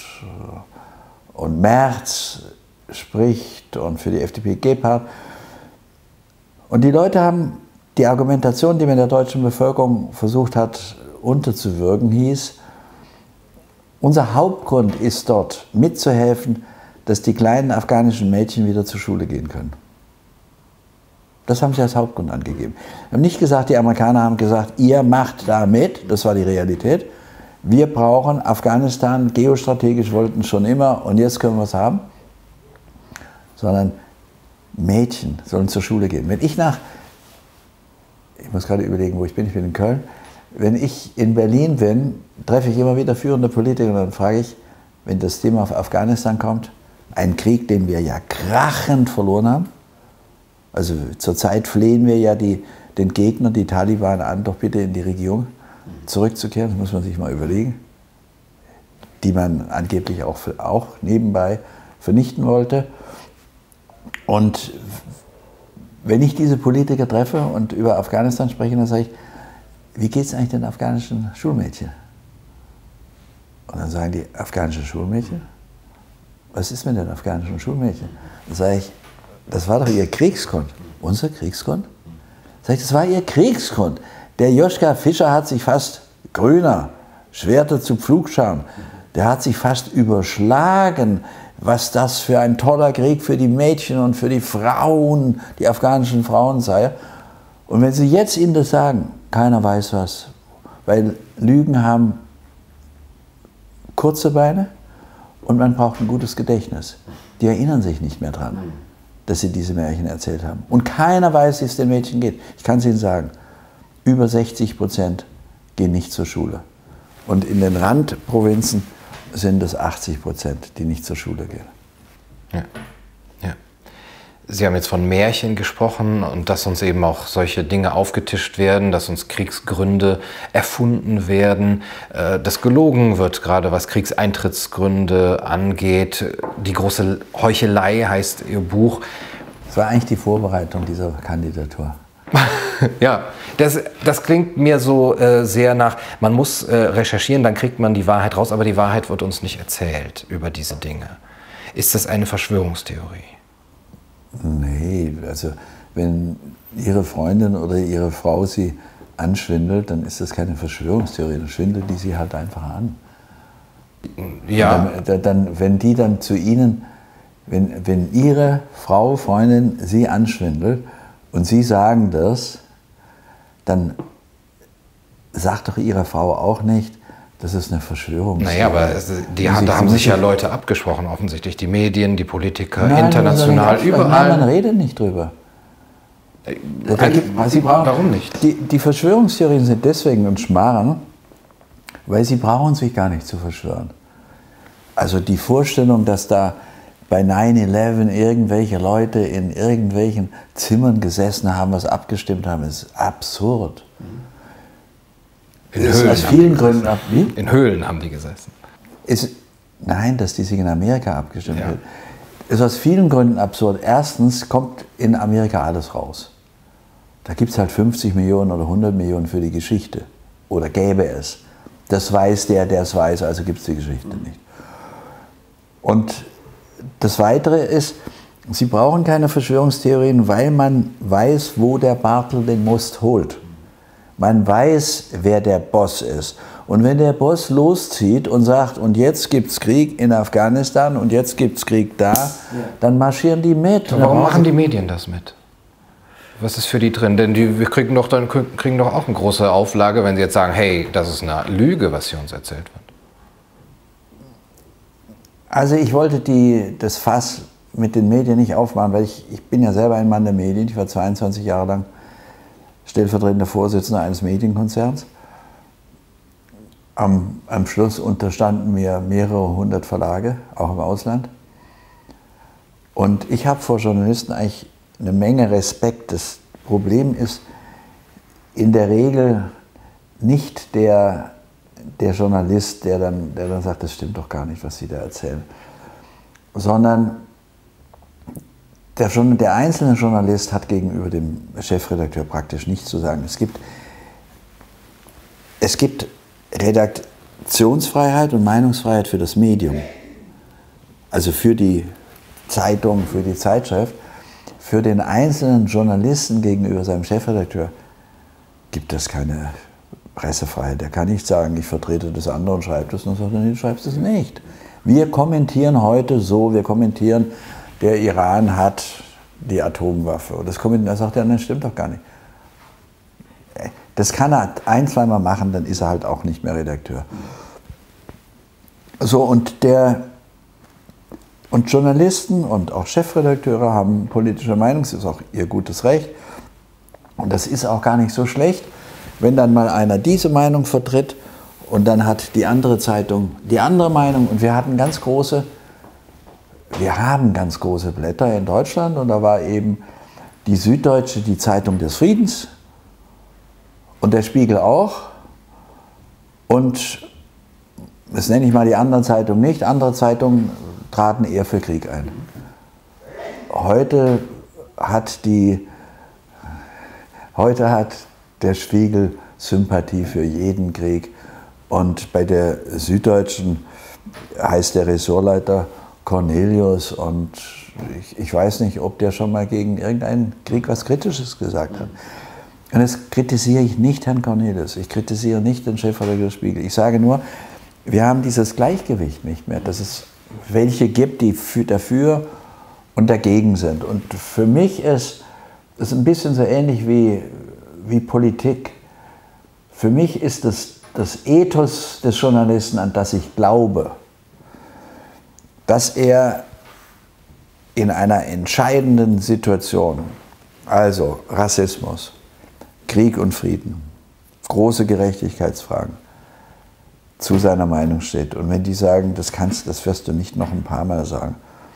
und Merz spricht und für die F D P Gebhardt. Und die Leute haben die Argumentation, die man der deutschen Bevölkerung versucht hat unterzuwirken, hieß, unser Hauptgrund ist dort mitzuhelfen, dass die kleinen afghanischen Mädchen wieder zur Schule gehen können. Das haben sie als Hauptgrund angegeben. Sie haben nicht gesagt, die Amerikaner haben gesagt, ihr macht da mit, das war die Realität. Wir brauchen Afghanistan, geostrategisch wollten schon immer und jetzt können wir es haben. Sondern Mädchen sollen zur Schule gehen. Wenn ich nach, ich muss gerade überlegen, wo ich bin, ich bin in Köln, wenn ich in Berlin bin, treffe ich immer wieder führende Politiker und dann frage ich, wenn das Thema auf Afghanistan kommt, ein Krieg, den wir ja krachend verloren haben. Also zurzeit flehen wir ja die, den Gegner, die Taliban an, doch bitte in die Regierung zurückzukehren, das muss man sich mal überlegen, die man angeblich auch, auch nebenbei vernichten wollte. Und wenn ich diese Politiker treffe und über Afghanistan spreche, dann sage ich, wie geht es eigentlich den afghanischen Schulmädchen? Und dann sagen die, afghanische Schulmädchen? Was ist mit den afghanischen Schulmädchen? Dann sage ich, das war doch ihr Kriegsgrund. Unser Kriegsgrund? Sag ich, das war ihr Kriegsgrund. Der Joschka Fischer hat sich fast, grüner, Schwerter zu Pflugscharen, der hat sich fast überschlagen, was das für ein toller Krieg für die Mädchen und für die Frauen, die afghanischen Frauen sei. Und wenn Sie jetzt ihnen das sagen, keiner weiß was, weil Lügen haben kurze Beine und man braucht ein gutes Gedächtnis. Die erinnern sich nicht mehr dran, dass sie diese Märchen erzählt haben. Und keiner weiß, wie es den Mädchen geht. Ich kann es Ihnen sagen, über sechzig Prozent gehen nicht zur Schule. Und in den Randprovinzen sind es achtzig Prozent, die nicht zur Schule gehen. Ja. Ja. Sie haben jetzt von Märchen gesprochen und dass uns eben auch solche Dinge aufgetischt werden, dass uns Kriegsgründe erfunden werden, dass gelogen wird, gerade was Kriegseintrittsgründe angeht. Die große Heuchelei heißt Ihr Buch. Das war eigentlich die Vorbereitung dieser Kandidatur. Ja, das, das klingt mir so äh, sehr nach, man muss äh, recherchieren, dann kriegt man die Wahrheit raus, aber die Wahrheit wird uns nicht erzählt über diese Dinge. Ist das eine Verschwörungstheorie? Nee, also wenn Ihre Freundin oder Ihre Frau Sie anschwindelt, dann ist das keine Verschwörungstheorie, dann schwindelt die Sie halt einfach an. Ja. Dann, dann, wenn die dann zu Ihnen, wenn, wenn Ihre Frau, Freundin Sie anschwindelt und Sie sagen das, dann sagt doch Ihre Frau auch nicht, Das ist eine Verschwörung. Naja, aber es, die haben, da haben sich ja Leute abgesprochen, offensichtlich. Die Medien, die Politiker, nein, international, überall. Nein, man redet nicht drüber. Da gibt, Sie brauchen, warum nicht? Die, die Verschwörungstheorien sind deswegen ein Schmarrn, weil sie brauchen sich gar nicht zu verschwören. Also die Vorstellung, dass da bei neun elf irgendwelche Leute in irgendwelchen Zimmern gesessen haben, was abgestimmt haben, ist absurd. In Höhlen, aus vielen Gründen ab, wie? In Höhlen haben die gesessen. Ist, nein, dass die sich in Amerika abgestimmt haben. Ja. Ist aus vielen Gründen absurd. Erstens kommt in Amerika alles raus. Da gibt es halt fünfzig Millionen oder hundert Millionen für die Geschichte. Oder gäbe es. Das weiß der, der es weiß, also gibt es die Geschichte nicht. Und das Weitere ist, Sie brauchen keine Verschwörungstheorien, weil man weiß, wo der Bartel den Most holt. Man weiß, wer der Boss ist. Und wenn der Boss loszieht und sagt, und jetzt gibt es Krieg in Afghanistan und jetzt gibt es Krieg da, ja, dann marschieren die mit. Warum machen die Medien das mit? Was ist für die drin? Denn die, wir kriegen doch, dann kriegen doch auch eine große Auflage, wenn sie jetzt sagen, hey, das ist eine Lüge, was hier uns erzählt wird. Also ich wollte die, das Fass mit den Medien nicht aufmachen, weil ich, ich bin ja selber ein Mann der Medien. Ich war zweiundzwanzig Jahre lang stellvertretender Vorsitzender eines Medienkonzerns. Am, am Schluss unterstanden mir mehrere hundert Verlage, auch im Ausland. Und ich habe vor Journalisten eigentlich eine Menge Respekt. Das Problem ist in der Regel nicht der, der Journalist, der dann, der dann sagt, das stimmt doch gar nicht, was Sie da erzählen, sondern Der, der einzelne Journalist hat gegenüber dem Chefredakteur praktisch nichts zu sagen. Es gibt, es gibt Redaktionsfreiheit und Meinungsfreiheit für das Medium, also für die Zeitung, für die Zeitschrift. Für den einzelnen Journalisten gegenüber seinem Chefredakteur gibt es keine Pressefreiheit. Der kann nicht sagen, ich vertrete das andere und schreibe das, und sagt, nee, du schreibst es nicht. Wir kommentieren heute so, wir kommentieren, der Iran hat die Atomwaffe. Und das kommentiert, da sagt er, das stimmt doch gar nicht. Das kann er ein, zweimal machen, dann ist er halt auch nicht mehr Redakteur. So, und, der, und Journalisten und auch Chefredakteure haben politische Meinung, das ist auch ihr gutes Recht. Und das ist auch gar nicht so schlecht, wenn dann mal einer diese Meinung vertritt und dann hat die andere Zeitung die andere Meinung. Und wir hatten ganz große, wir haben ganz große Blätter in Deutschland und da war eben die Süddeutsche, die Zeitung des Friedens und der Spiegel auch. Und das nenne ich mal die anderen Zeitungen nicht, andere Zeitungen traten eher für Krieg ein. Heute hat, die, heute hat der Spiegel Sympathie für jeden Krieg und bei der Süddeutschen heißt der Ressortleiter Cornelius und ich, ich weiß nicht, ob der schon mal gegen irgendeinen Krieg was Kritisches gesagt hat. Und das kritisiere ich nicht Herrn Cornelius, ich kritisiere nicht den Chefredakteur des Spiegel. Ich sage nur, wir haben dieses Gleichgewicht nicht mehr, dass es welche gibt, die für, dafür und dagegen sind. Und für mich ist es ein bisschen so ähnlich wie, wie Politik. Für mich ist das, das Ethos des Journalisten, an das ich glaube, dass er in einer entscheidenden Situation, also Rassismus, Krieg und Frieden, große Gerechtigkeitsfragen, zu seiner Meinung steht. Und wenn die sagen, das kannst, das wirst du nicht noch ein paar Mal sagen,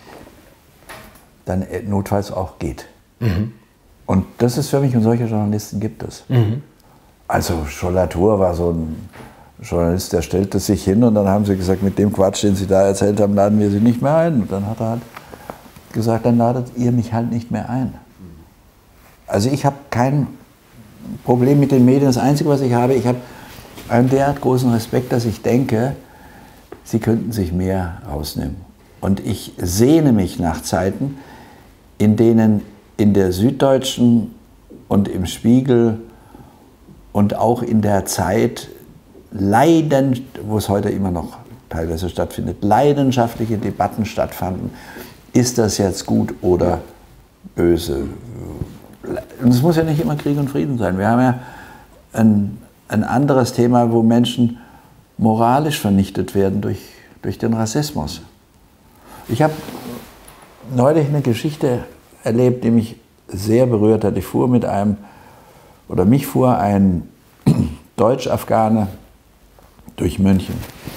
dann notfalls auch geht. Mhm. Und das ist für mich, und solche Journalisten gibt es. Mhm. Also Scholl-Latour war so ein Journalist, der stellte sich hin und dann haben sie gesagt, mit dem Quatsch, den sie da erzählt haben, laden wir sie nicht mehr ein. Und dann hat er halt gesagt, dann ladet ihr mich halt nicht mehr ein. Also ich habe kein Problem mit den Medien. Das Einzige, was ich habe, ich habe einen derart großen Respekt, dass ich denke, sie könnten sich mehr rausnehmen. Und ich sehne mich nach Zeiten, in denen in der Süddeutschen und im Spiegel und auch in der Zeit leidend, wo es heute immer noch teilweise stattfindet, leidenschaftliche Debatten stattfanden. Ist das jetzt gut oder böse? Und es muss ja nicht immer Krieg und Frieden sein. Wir haben ja ein, ein anderes Thema, wo Menschen moralisch vernichtet werden durch, durch den Rassismus. Ich habe neulich eine Geschichte erlebt, die mich sehr berührt hat. Ich fuhr mit einem, oder mich fuhr ein Deutsch-Afghane durch München.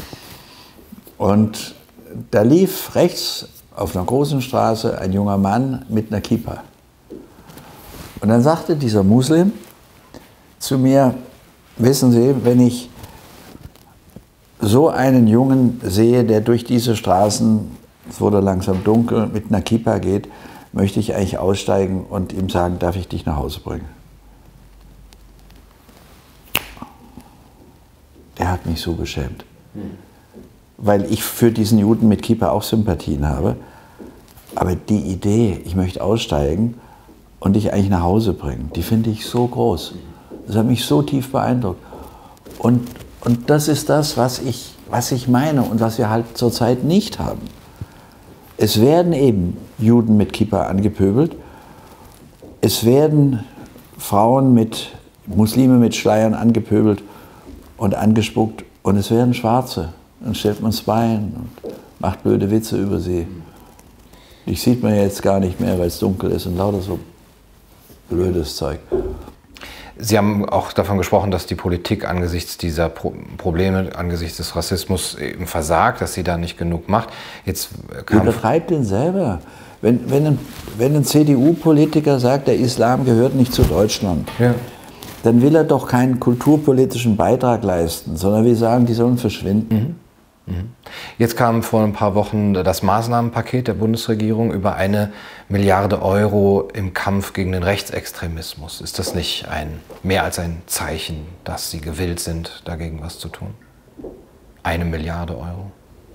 Und da lief rechts auf einer großen Straße ein junger Mann mit einer Kippa. Und dann sagte dieser Muslim zu mir, wissen Sie, wenn ich so einen Jungen sehe, der durch diese Straßen, es wurde langsam dunkel, mit einer Kippa geht, möchte ich eigentlich aussteigen und ihm sagen, darf ich dich nach Hause bringen? Der hat mich so beschämt. Hm. Weil ich für diesen Juden mit Kippa auch Sympathien habe. Aber die Idee, ich möchte aussteigen und dich eigentlich nach Hause bringen, die finde ich so groß. Das hat mich so tief beeindruckt. Und, und das ist das, was ich, was ich meine und was wir halt zurzeit nicht haben. Es werden eben Juden mit Kippa angepöbelt. Es werden Frauen mit, Muslime mit Schleiern angepöbelt und angespuckt. Und es werden Schwarze. Dann stellt man das Bein und macht blöde Witze über sie. Die sieht man jetzt gar nicht mehr, weil es dunkel ist und lauter so blödes Zeug. Sie haben auch davon gesprochen, dass die Politik angesichts dieser Pro Probleme, angesichts des Rassismus eben versagt, dass sie da nicht genug macht. Jetzt kam Übertreibt den selber. Wenn, wenn ein, wenn ein C D U-Politiker sagt, der Islam gehört nicht zu Deutschland, ja, dann will er doch keinen kulturpolitischen Beitrag leisten, sondern wir sagen, die sollen verschwinden. Mhm. Jetzt kam vor ein paar Wochen das Maßnahmenpaket der Bundesregierung über eine Milliarde Euro im Kampf gegen den Rechtsextremismus. Ist das nicht ein, mehr als ein Zeichen, dass Sie gewillt sind, dagegen was zu tun? Eine Milliarde Euro.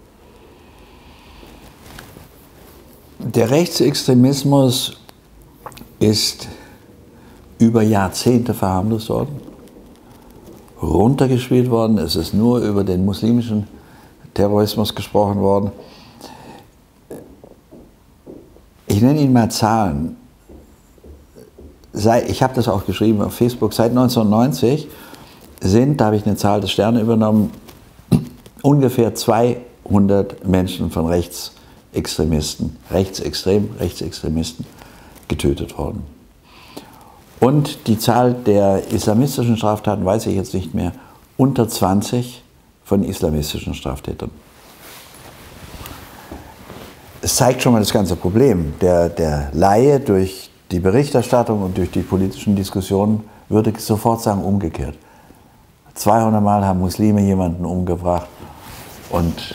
Der Rechtsextremismus ist über Jahrzehnte verharmlost worden, runtergespielt worden. Es ist nur über den muslimischen Terrorismus gesprochen worden. Ich nenne Ihnen mal Zahlen. Ich habe das auch geschrieben auf Facebook. Seit neunzehnhundertneunzig sind, da habe ich eine Zahl des Sterne übernommen, ungefähr zweihundert Menschen von Rechtsextremisten, rechtsextrem, Rechtsextremisten getötet worden. Und die Zahl der islamistischen Straftaten weiß ich jetzt nicht mehr, unter zwanzig von islamistischen Straftätern. Es zeigt schon mal das ganze Problem. Der, der Laie durch die Berichterstattung und durch die politischen Diskussionen würde sofort sagen, umgekehrt. zweihundert Mal haben Muslime jemanden umgebracht und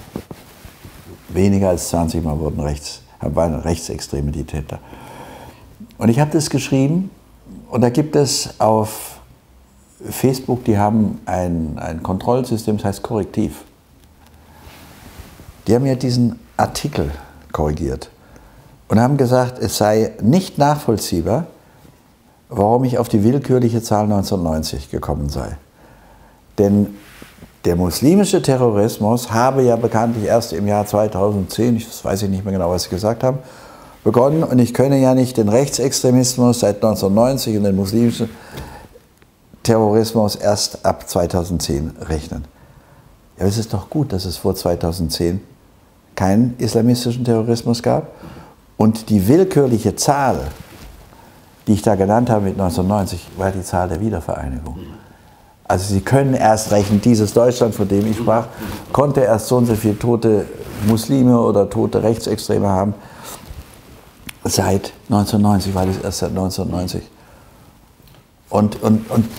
weniger als zwanzig Mal wurden rechts, waren Rechtsextreme die Täter. Und ich habe das geschrieben und da gibt es auf Facebook, die haben ein, ein Kontrollsystem, das heißt Korrektiv. Die haben ja diesen Artikel korrigiert und haben gesagt, es sei nicht nachvollziehbar, warum ich auf die willkürliche Zahl neunzehnhundertneunzig gekommen sei. Denn der muslimische Terrorismus habe ja bekanntlich erst im Jahr zweitausendzehn, ich weiß ich nicht mehr genau, was sie gesagt haben, begonnen und ich könne ja nicht den Rechtsextremismus seit neunzehnhundertneunzig und den muslimischen Terrorismus erst ab zweitausendzehn rechnen. Ja, es ist doch gut, dass es vor zweitausendzehn keinen islamistischen Terrorismus gab und die willkürliche Zahl, die ich da genannt habe mit neunzehnhundertneunzig, war die Zahl der Wiedervereinigung. Also Sie können erst rechnen, dieses Deutschland, von dem ich sprach, konnte erst so und so viele tote Muslime oder tote Rechtsextreme haben seit neunzehnhundertneunzig, weil es erst seit neunzehnhundertneunzig. Und, und, und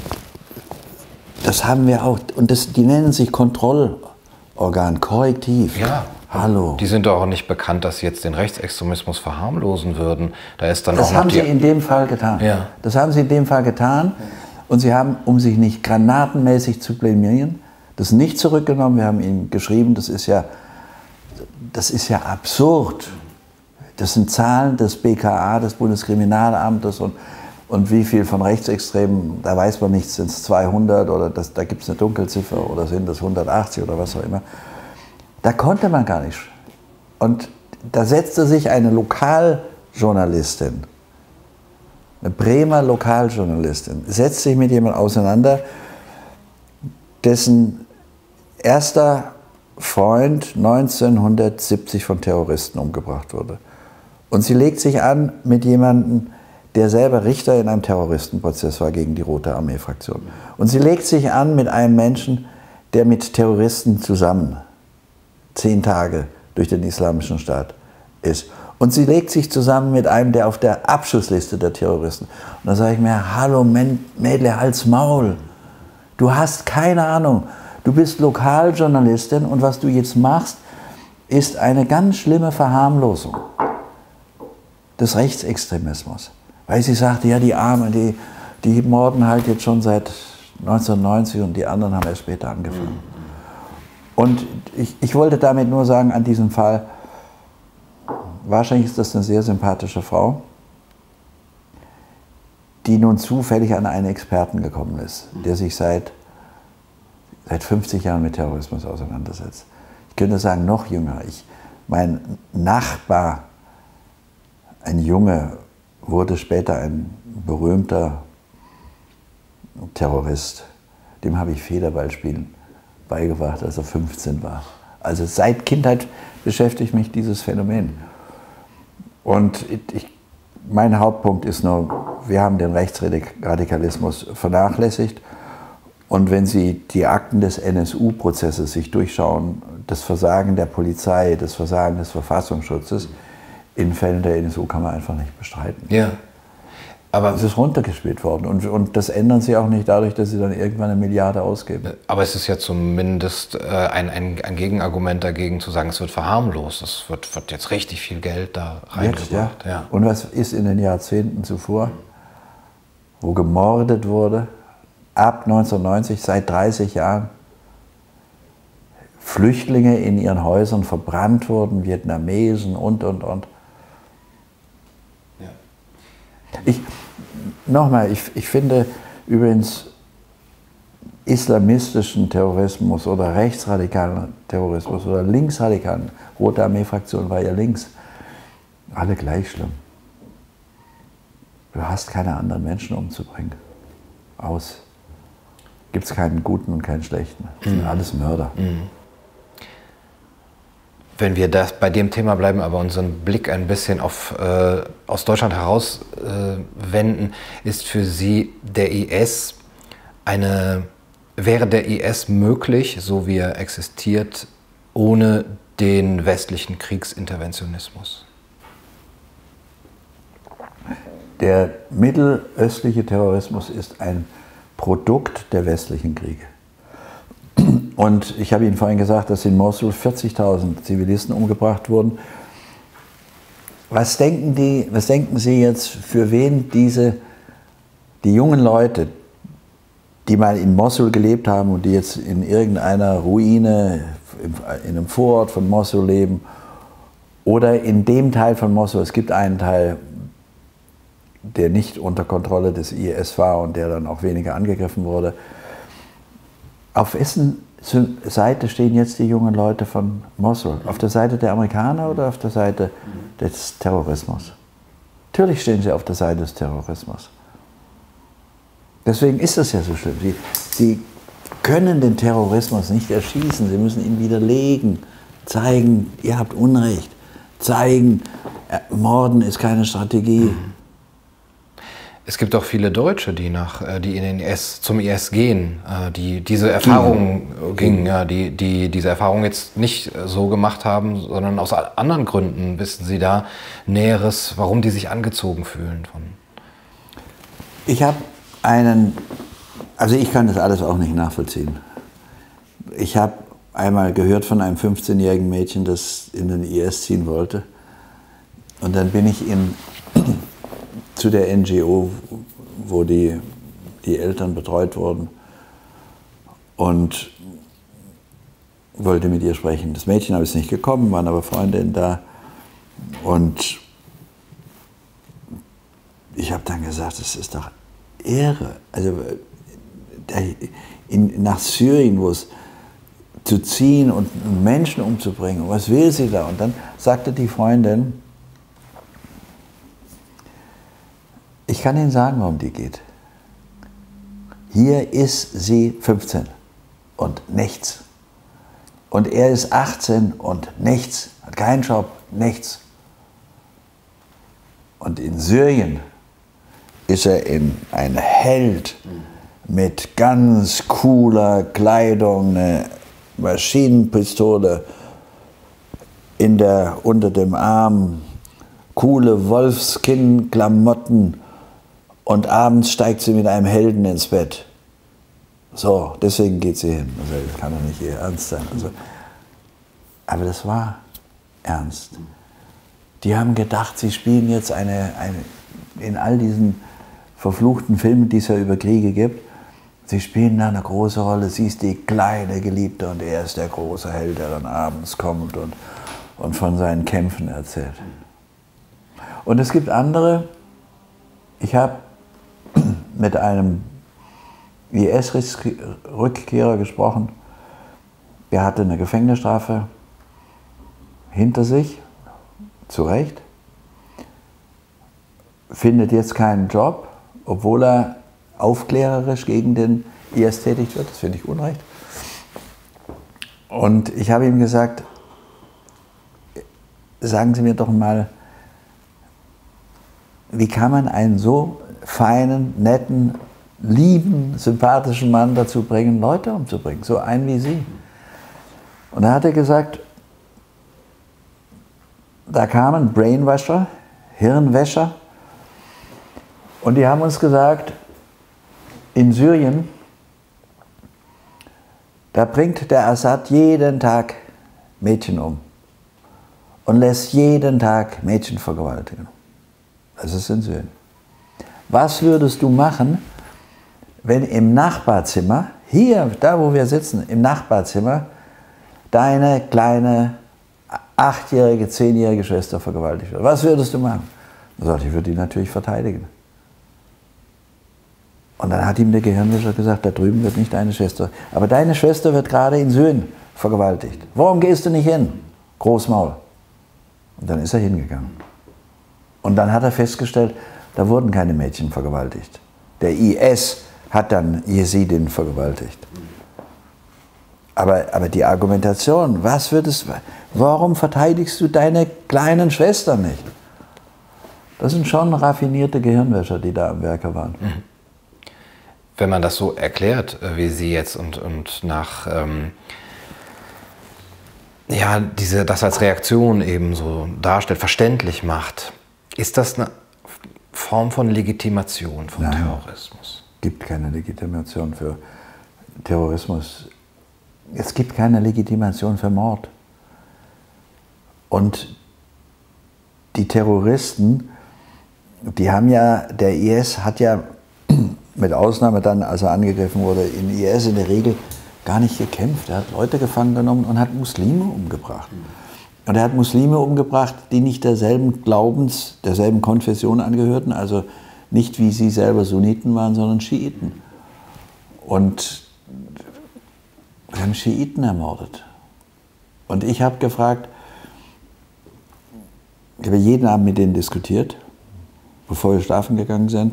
das haben wir auch, und das, die nennen sich Kontrollorgan, Korrektiv. Ja. Hallo. Die sind doch auch nicht bekannt, dass sie jetzt den Rechtsextremismus verharmlosen würden. Da ist dann das auch noch haben die sie in dem Fall getan. Ja. Das haben sie in dem Fall getan. Und sie haben, um sich nicht granatenmäßig zu blamieren, das nicht zurückgenommen. Wir haben ihnen geschrieben, das ist ja, das ist ja absurd. Das sind Zahlen des B K A, des Bundeskriminalamtes und Und wie viel von Rechtsextremen, da weiß man nicht, sind es zweihundert oder das, da gibt es eine Dunkelziffer oder sind es hundertachtzig oder was auch immer. Da konnte man gar nicht. Und da setzte sich eine Lokaljournalistin, eine Bremer Lokaljournalistin, setzt sich mit jemandem auseinander, dessen erster Freund neunzehnhundertsiebzig von Terroristen umgebracht wurde. Und sie legt sich an mit jemandem, der selber Richter in einem Terroristenprozess war gegen die Rote Armee-Fraktion. Und sie legt sich an mit einem Menschen, der mit Terroristen zusammen zehn Tage durch den Islamischen Staat ist. Und sie legt sich zusammen mit einem, der auf der Abschussliste der Terroristen. Und da sage ich mir, hallo Mädle, halt's Maul. Du hast keine Ahnung. Du bist Lokaljournalistin und was du jetzt machst, ist eine ganz schlimme Verharmlosung des Rechtsextremismus. Weil sie sagte, ja, die Armen, die, die morden halt jetzt schon seit neunzehnhundertneunzig und die anderen haben erst später angefangen. Und ich, ich wollte damit nur sagen, an diesem Fall, wahrscheinlich ist das eine sehr sympathische Frau, die nun zufällig an einen Experten gekommen ist, der sich seit, seit fünfzig Jahren mit Terrorismus auseinandersetzt. Ich könnte sagen, noch jünger. Ich, mein Nachbar, ein Junge, wurde später ein berühmter Terrorist. Dem habe ich Federballspielen beigebracht, als er fünfzehn war. Also seit Kindheit beschäftigt mich dieses Phänomen. Und ich, mein Hauptpunkt ist nur, wir haben den Rechtsradikalismus vernachlässigt. Und wenn Sie die Akten des N S U-Prozesses sich durchschauen, das Versagen der Polizei, das Versagen des Verfassungsschutzes, in Fällen der N S U kann man einfach nicht bestreiten. Ja. Aber es ist runtergespielt worden und, und das ändern sie auch nicht dadurch, dass sie dann irgendwann eine Milliarde ausgeben. Aber es ist ja zumindest äh, ein, ein, ein Gegenargument dagegen zu sagen, es wird verharmlost, es wird, wird jetzt richtig viel Geld da reingebracht. Jetzt, ja. Ja. Und was ist in den Jahrzehnten zuvor, wo gemordet wurde, ab neunzehnhundertneunzig, seit dreißig Jahren, Flüchtlinge in ihren Häusern verbrannt wurden, Vietnamesen und, und, und. Ich, nochmal, ich, ich finde übrigens islamistischen Terrorismus oder rechtsradikalen Terrorismus oder linksradikalen, Rote Armee-Fraktion war ja links, alle gleich schlimm. Du hast keine anderen Menschen umzubringen. Aus. Gibt es keinen Guten und keinen Schlechten. Das sind alles Mörder. Mhm. Wenn wir das bei dem Thema bleiben, aber unseren Blick ein bisschen auf, äh, aus Deutschland heraus äh, wenden, ist für Sie der I S eine, wäre der I S möglich, so wie er existiert, ohne den westlichen Kriegsinterventionismus? Der mittelöstliche Terrorismus ist ein Produkt der westlichen Kriege. Und ich habe Ihnen vorhin gesagt, dass in Mosul vierzigtausend Zivilisten umgebracht wurden. Was denken, die, was denken Sie jetzt, für wen diese, die jungen Leute, die mal in Mosul gelebt haben und die jetzt in irgendeiner Ruine in einem Vorort von Mosul leben oder in dem Teil von Mosul, es gibt einen Teil, der nicht unter Kontrolle des I S war und der dann auch weniger angegriffen wurde. Auf wessen Seite stehen jetzt die jungen Leute von Mosul? Auf der Seite der Amerikaner oder auf der Seite des Terrorismus? Natürlich stehen sie auf der Seite des Terrorismus. Deswegen ist das ja so schlimm. Sie, sie können den Terrorismus nicht erschießen, sie müssen ihn widerlegen, zeigen, ihr habt Unrecht, zeigen, Morden ist keine Strategie. Es gibt auch viele Deutsche, die, nach, die in den I S, zum I S gehen, die diese Erfahrungen mhm. gingen, ja, die, die diese Erfahrung jetzt nicht so gemacht haben, sondern aus anderen Gründen. Wissen Sie da Näheres, warum die sich angezogen fühlen? Von ich habe einen, also ich kann das alles auch nicht nachvollziehen. Ich habe einmal gehört von einem fünfzehnjährigen Mädchen, das in den I S ziehen wollte. Und dann bin ich in zu der N G O, wo die, die Eltern betreut wurden und wollte mit ihr sprechen. Das Mädchen ist nicht gekommen, waren aber Freundinnen da und ich habe dann gesagt, das ist doch irre. Also in, nach Syrien, wo es zu ziehen und Menschen umzubringen, was will sie da? Und dann sagte die Freundin, ich kann Ihnen sagen, worum die geht. Hier ist sie fünfzehn und nichts. Und er ist achtzehn und nichts, hat keinen Job, nichts. Und in Syrien ist er in ein Held mit ganz cooler Kleidung, eine Maschinenpistole in der, unter dem Arm, coole Wolfskin-Klamotten und abends steigt sie mit einem Helden ins Bett. So, deswegen geht sie hin. Also, das kann doch nicht ihr Ernst sein. Also, aber das war ernst. Die haben gedacht, sie spielen jetzt eine, eine, in all diesen verfluchten Filmen, die es ja über Kriege gibt, sie spielen da eine große Rolle. Sie ist die kleine Geliebte und er ist der große Held, der dann abends kommt und, und von seinen Kämpfen erzählt. Und es gibt andere, ich habe mit einem I S-Rückkehrer gesprochen, der hatte eine Gefängnisstrafe hinter sich, zu Recht, findet jetzt keinen Job, obwohl er aufklärerisch gegen den I S tätig wird, das finde ich unrecht. Und ich habe ihm gesagt, sagen Sie mir doch mal, wie kann man einen so feinen, netten, lieben, sympathischen Mann dazu bringen, Leute umzubringen, so einen wie Sie? Und da hat er gesagt, da kamen Brainwasher, Hirnwäscher, und die haben uns gesagt, in Syrien, da bringt der Assad jeden Tag Mädchen um und lässt jeden Tag Mädchen vergewaltigen. Das ist in Syrien. Was würdest du machen, wenn im Nachbarzimmer, hier, da wo wir sitzen, im Nachbarzimmer, deine kleine achtjährige, zehnjährige Schwester vergewaltigt wird? Was würdest du machen? Er sagt, ich würde die natürlich verteidigen. Und dann hat ihm der Gehirnwäscher gesagt, da drüben wird nicht deine Schwester, aber deine Schwester wird gerade in Syrien vergewaltigt. Warum gehst du nicht hin? Großmaul. Und dann ist er hingegangen. Und dann hat er festgestellt, da wurden keine Mädchen vergewaltigt. Der I S hat dann Jesiden vergewaltigt. Aber, aber die Argumentation, was wird es, warum verteidigst du deine kleinen Schwestern nicht? Das sind schon raffinierte Gehirnwäscher, die da am Werke waren. Wenn man das so erklärt, wie Sie jetzt und, und nach, ähm, ja, diese, das als Reaktion eben so darstellt, verständlich macht, ist das eine Form von Legitimation von Nein, Terrorismus? Es gibt keine Legitimation für Terrorismus. Es gibt keine Legitimation für Mord. Und die Terroristen, die haben ja, der I S hat ja mit Ausnahme dann, als er angegriffen wurde, in I S in der Regel gar nicht gekämpft. Er hat Leute gefangen genommen und hat Muslime umgebracht. Und er hat Muslime umgebracht, die nicht derselben Glaubens, derselben Konfession angehörten, also nicht wie sie selber Sunniten waren, sondern Schiiten. Und wir haben Schiiten ermordet. Und ich habe gefragt, ich habe jeden Abend mit denen diskutiert, bevor wir schlafen gegangen sind.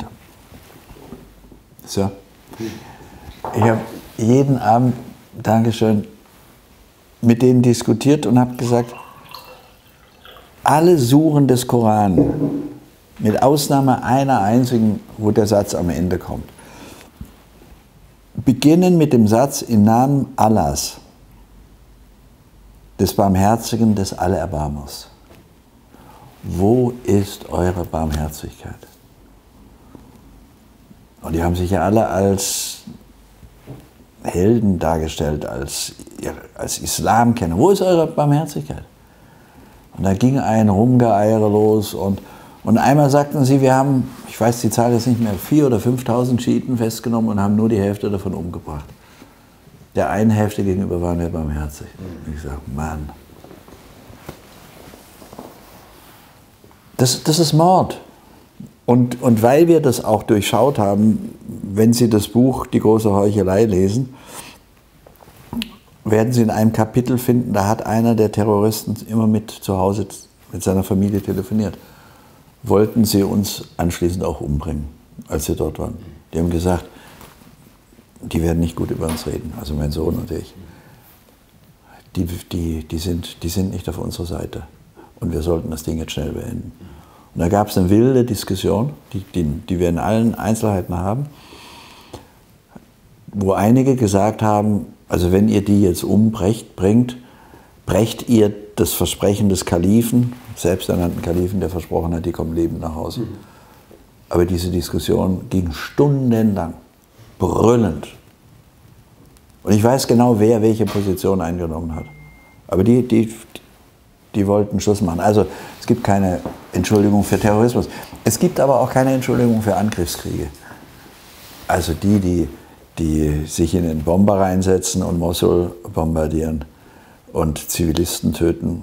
So. Ich habe jeden Abend, Dankeschön, mit denen diskutiert und habe gesagt, alle Suren des Koran, mit Ausnahme einer einzigen, wo der Satz am Ende kommt, beginnen mit dem Satz im Namen Allahs, des Barmherzigen, des Allerbarmers. Wo ist eure Barmherzigkeit? Und die haben sich ja alle als Helden dargestellt, als, als Islamkenner. Wo ist eure Barmherzigkeit? Und da ging ein Rumgeeiere los und, und einmal sagten sie, wir haben, ich weiß die Zahl jetzt nicht mehr, viertausend oder fünftausend Schiiten festgenommen und haben nur die Hälfte davon umgebracht. Der einen Hälfte gegenüber waren wir barmherzig. Und ich sage, Mann, das, das ist Mord. Und, und weil wir das auch durchschaut haben, wenn Sie das Buch Die große Heuchelei lesen, werden Sie in einem Kapitel finden, da hat einer der Terroristen immer mit zu Hause mit seiner Familie telefoniert. Wollten sie uns anschließend auch umbringen, als sie dort waren. Die haben gesagt, die werden nicht gut über uns reden, also mein Sohn und ich. die, die, die, sind, die sind nicht auf unserer Seite. Und wir sollten das Ding jetzt schnell beenden. Und da gab es eine wilde Diskussion, die, die, die wir in allen Einzelheiten haben, wo einige gesagt haben, also wenn ihr die jetzt umbrecht, bringt, brecht ihr das Versprechen des Kalifen, selbsternannten Kalifen, der versprochen hat, die kommen lebend nach Hause. Mhm. Aber diese Diskussion ging stundenlang, brüllend. Und ich weiß genau, wer welche Position eingenommen hat. Aber die, die, die wollten Schluss machen. Also es gibt keine Entschuldigung für Terrorismus. Es gibt aber auch keine Entschuldigung für Angriffskriege. Also die, die, die sich in den Bomber reinsetzen und Mosul bombardieren und Zivilisten töten,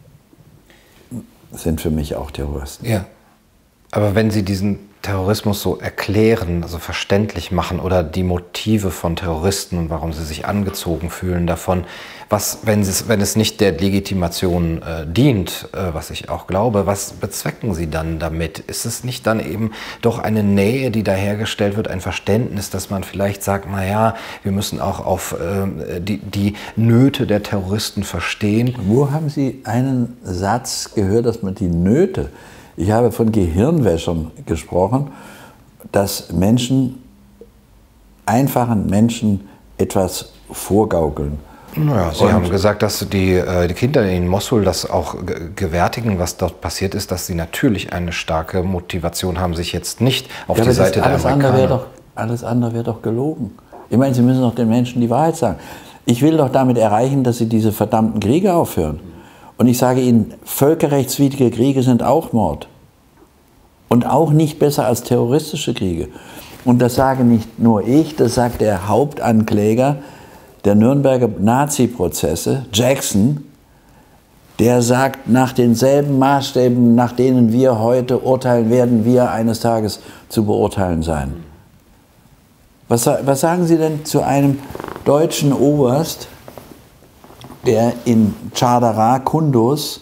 sind für mich auch Terroristen. Ja, aber wenn Sie diesen Terrorismus so erklären, also verständlich machen oder die Motive von Terroristen und warum sie sich angezogen fühlen davon, was, wenn es, wenn es nicht der Legitimation äh, dient, äh, was ich auch glaube, was bezwecken Sie dann damit? Ist es nicht dann eben doch eine Nähe, die da hergestellt wird, ein Verständnis, dass man vielleicht sagt, naja, wir müssen auch auf äh, die, die Nöte der Terroristen verstehen? Wo haben Sie einen Satz gehört, dass man die Nöte... Ich habe von Gehirnwäschern gesprochen, dass Menschen, einfachen Menschen etwas vorgaukeln. Naja, Sie Und haben gesagt, dass die, äh, die Kinder in Mosul das auch gewärtigen, was dort passiert ist, dass sie natürlich eine starke Motivation haben, sich jetzt nicht auf ja, die Seite der alles Amerikaner... Andere doch, alles andere wäre doch gelogen. Ich meine, Sie müssen doch den Menschen die Wahrheit sagen. Ich will doch damit erreichen, dass sie diese verdammten Kriege aufhören. Und ich sage Ihnen, völkerrechtswidrige Kriege sind auch Mord. Und auch nicht besser als terroristische Kriege. Und das sage nicht nur ich, das sagt der Hauptankläger der Nürnberger Nazi-Prozesse, Jackson, der sagt, nach denselben Maßstäben, nach denen wir heute urteilen, werden wir eines Tages zu beurteilen sein. Was, was sagen Sie denn zu einem deutschen Oberst, der in Chardara, Kunduz,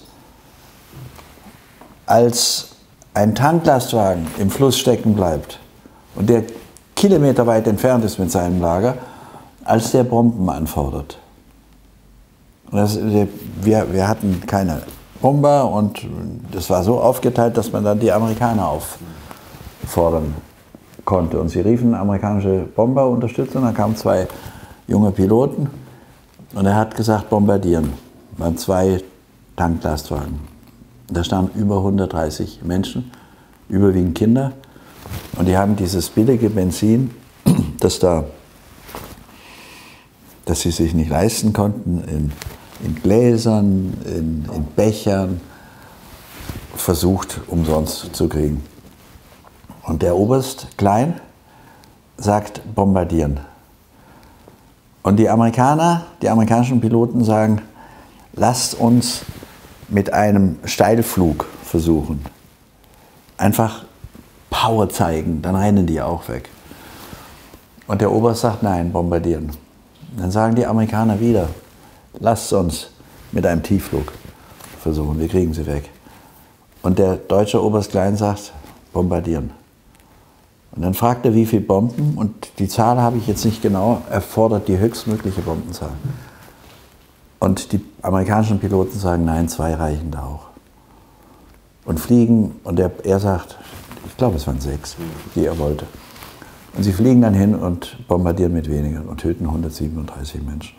als ein Tanklastwagen im Fluss stecken bleibt und der kilometerweit entfernt ist mit seinem Lager, als der Bomben anfordert? Das, wir, wir hatten keine Bomber und das war so aufgeteilt, dass man dann die Amerikaner auffordern konnte. Und sie riefen amerikanische Bomber unterstützen, dann kamen zwei junge Piloten. Und er hat gesagt, bombardieren. Waren zwei Tanklastwagen. Da standen über hundertdreißig Menschen, überwiegend Kinder. Und die haben dieses billige Benzin, das da, das sie sich nicht leisten konnten, in, in Gläsern, in, in Bechern, versucht umsonst zu kriegen. Und der Oberst Klein sagt, bombardieren. Und die Amerikaner, die amerikanischen Piloten sagen, lasst uns mit einem Steilflug versuchen. Einfach Power zeigen, dann rennen die auch weg. Und der Oberst sagt, nein, bombardieren. Dann sagen die Amerikaner wieder, lasst uns mit einem Tiefflug versuchen, wir kriegen sie weg. Und der deutsche Oberst Klein sagt, bombardieren. Und dann fragt er, wie viele Bomben, und die Zahl habe ich jetzt nicht genau, erfordert die höchstmögliche Bombenzahl. Und die amerikanischen Piloten sagen, nein, zwei reichen da auch. Und fliegen, und er, er sagt, ich glaube es waren sechs, die er wollte. Und sie fliegen dann hin und bombardieren mit weniger und töten hundertsiebenunddreißig Menschen.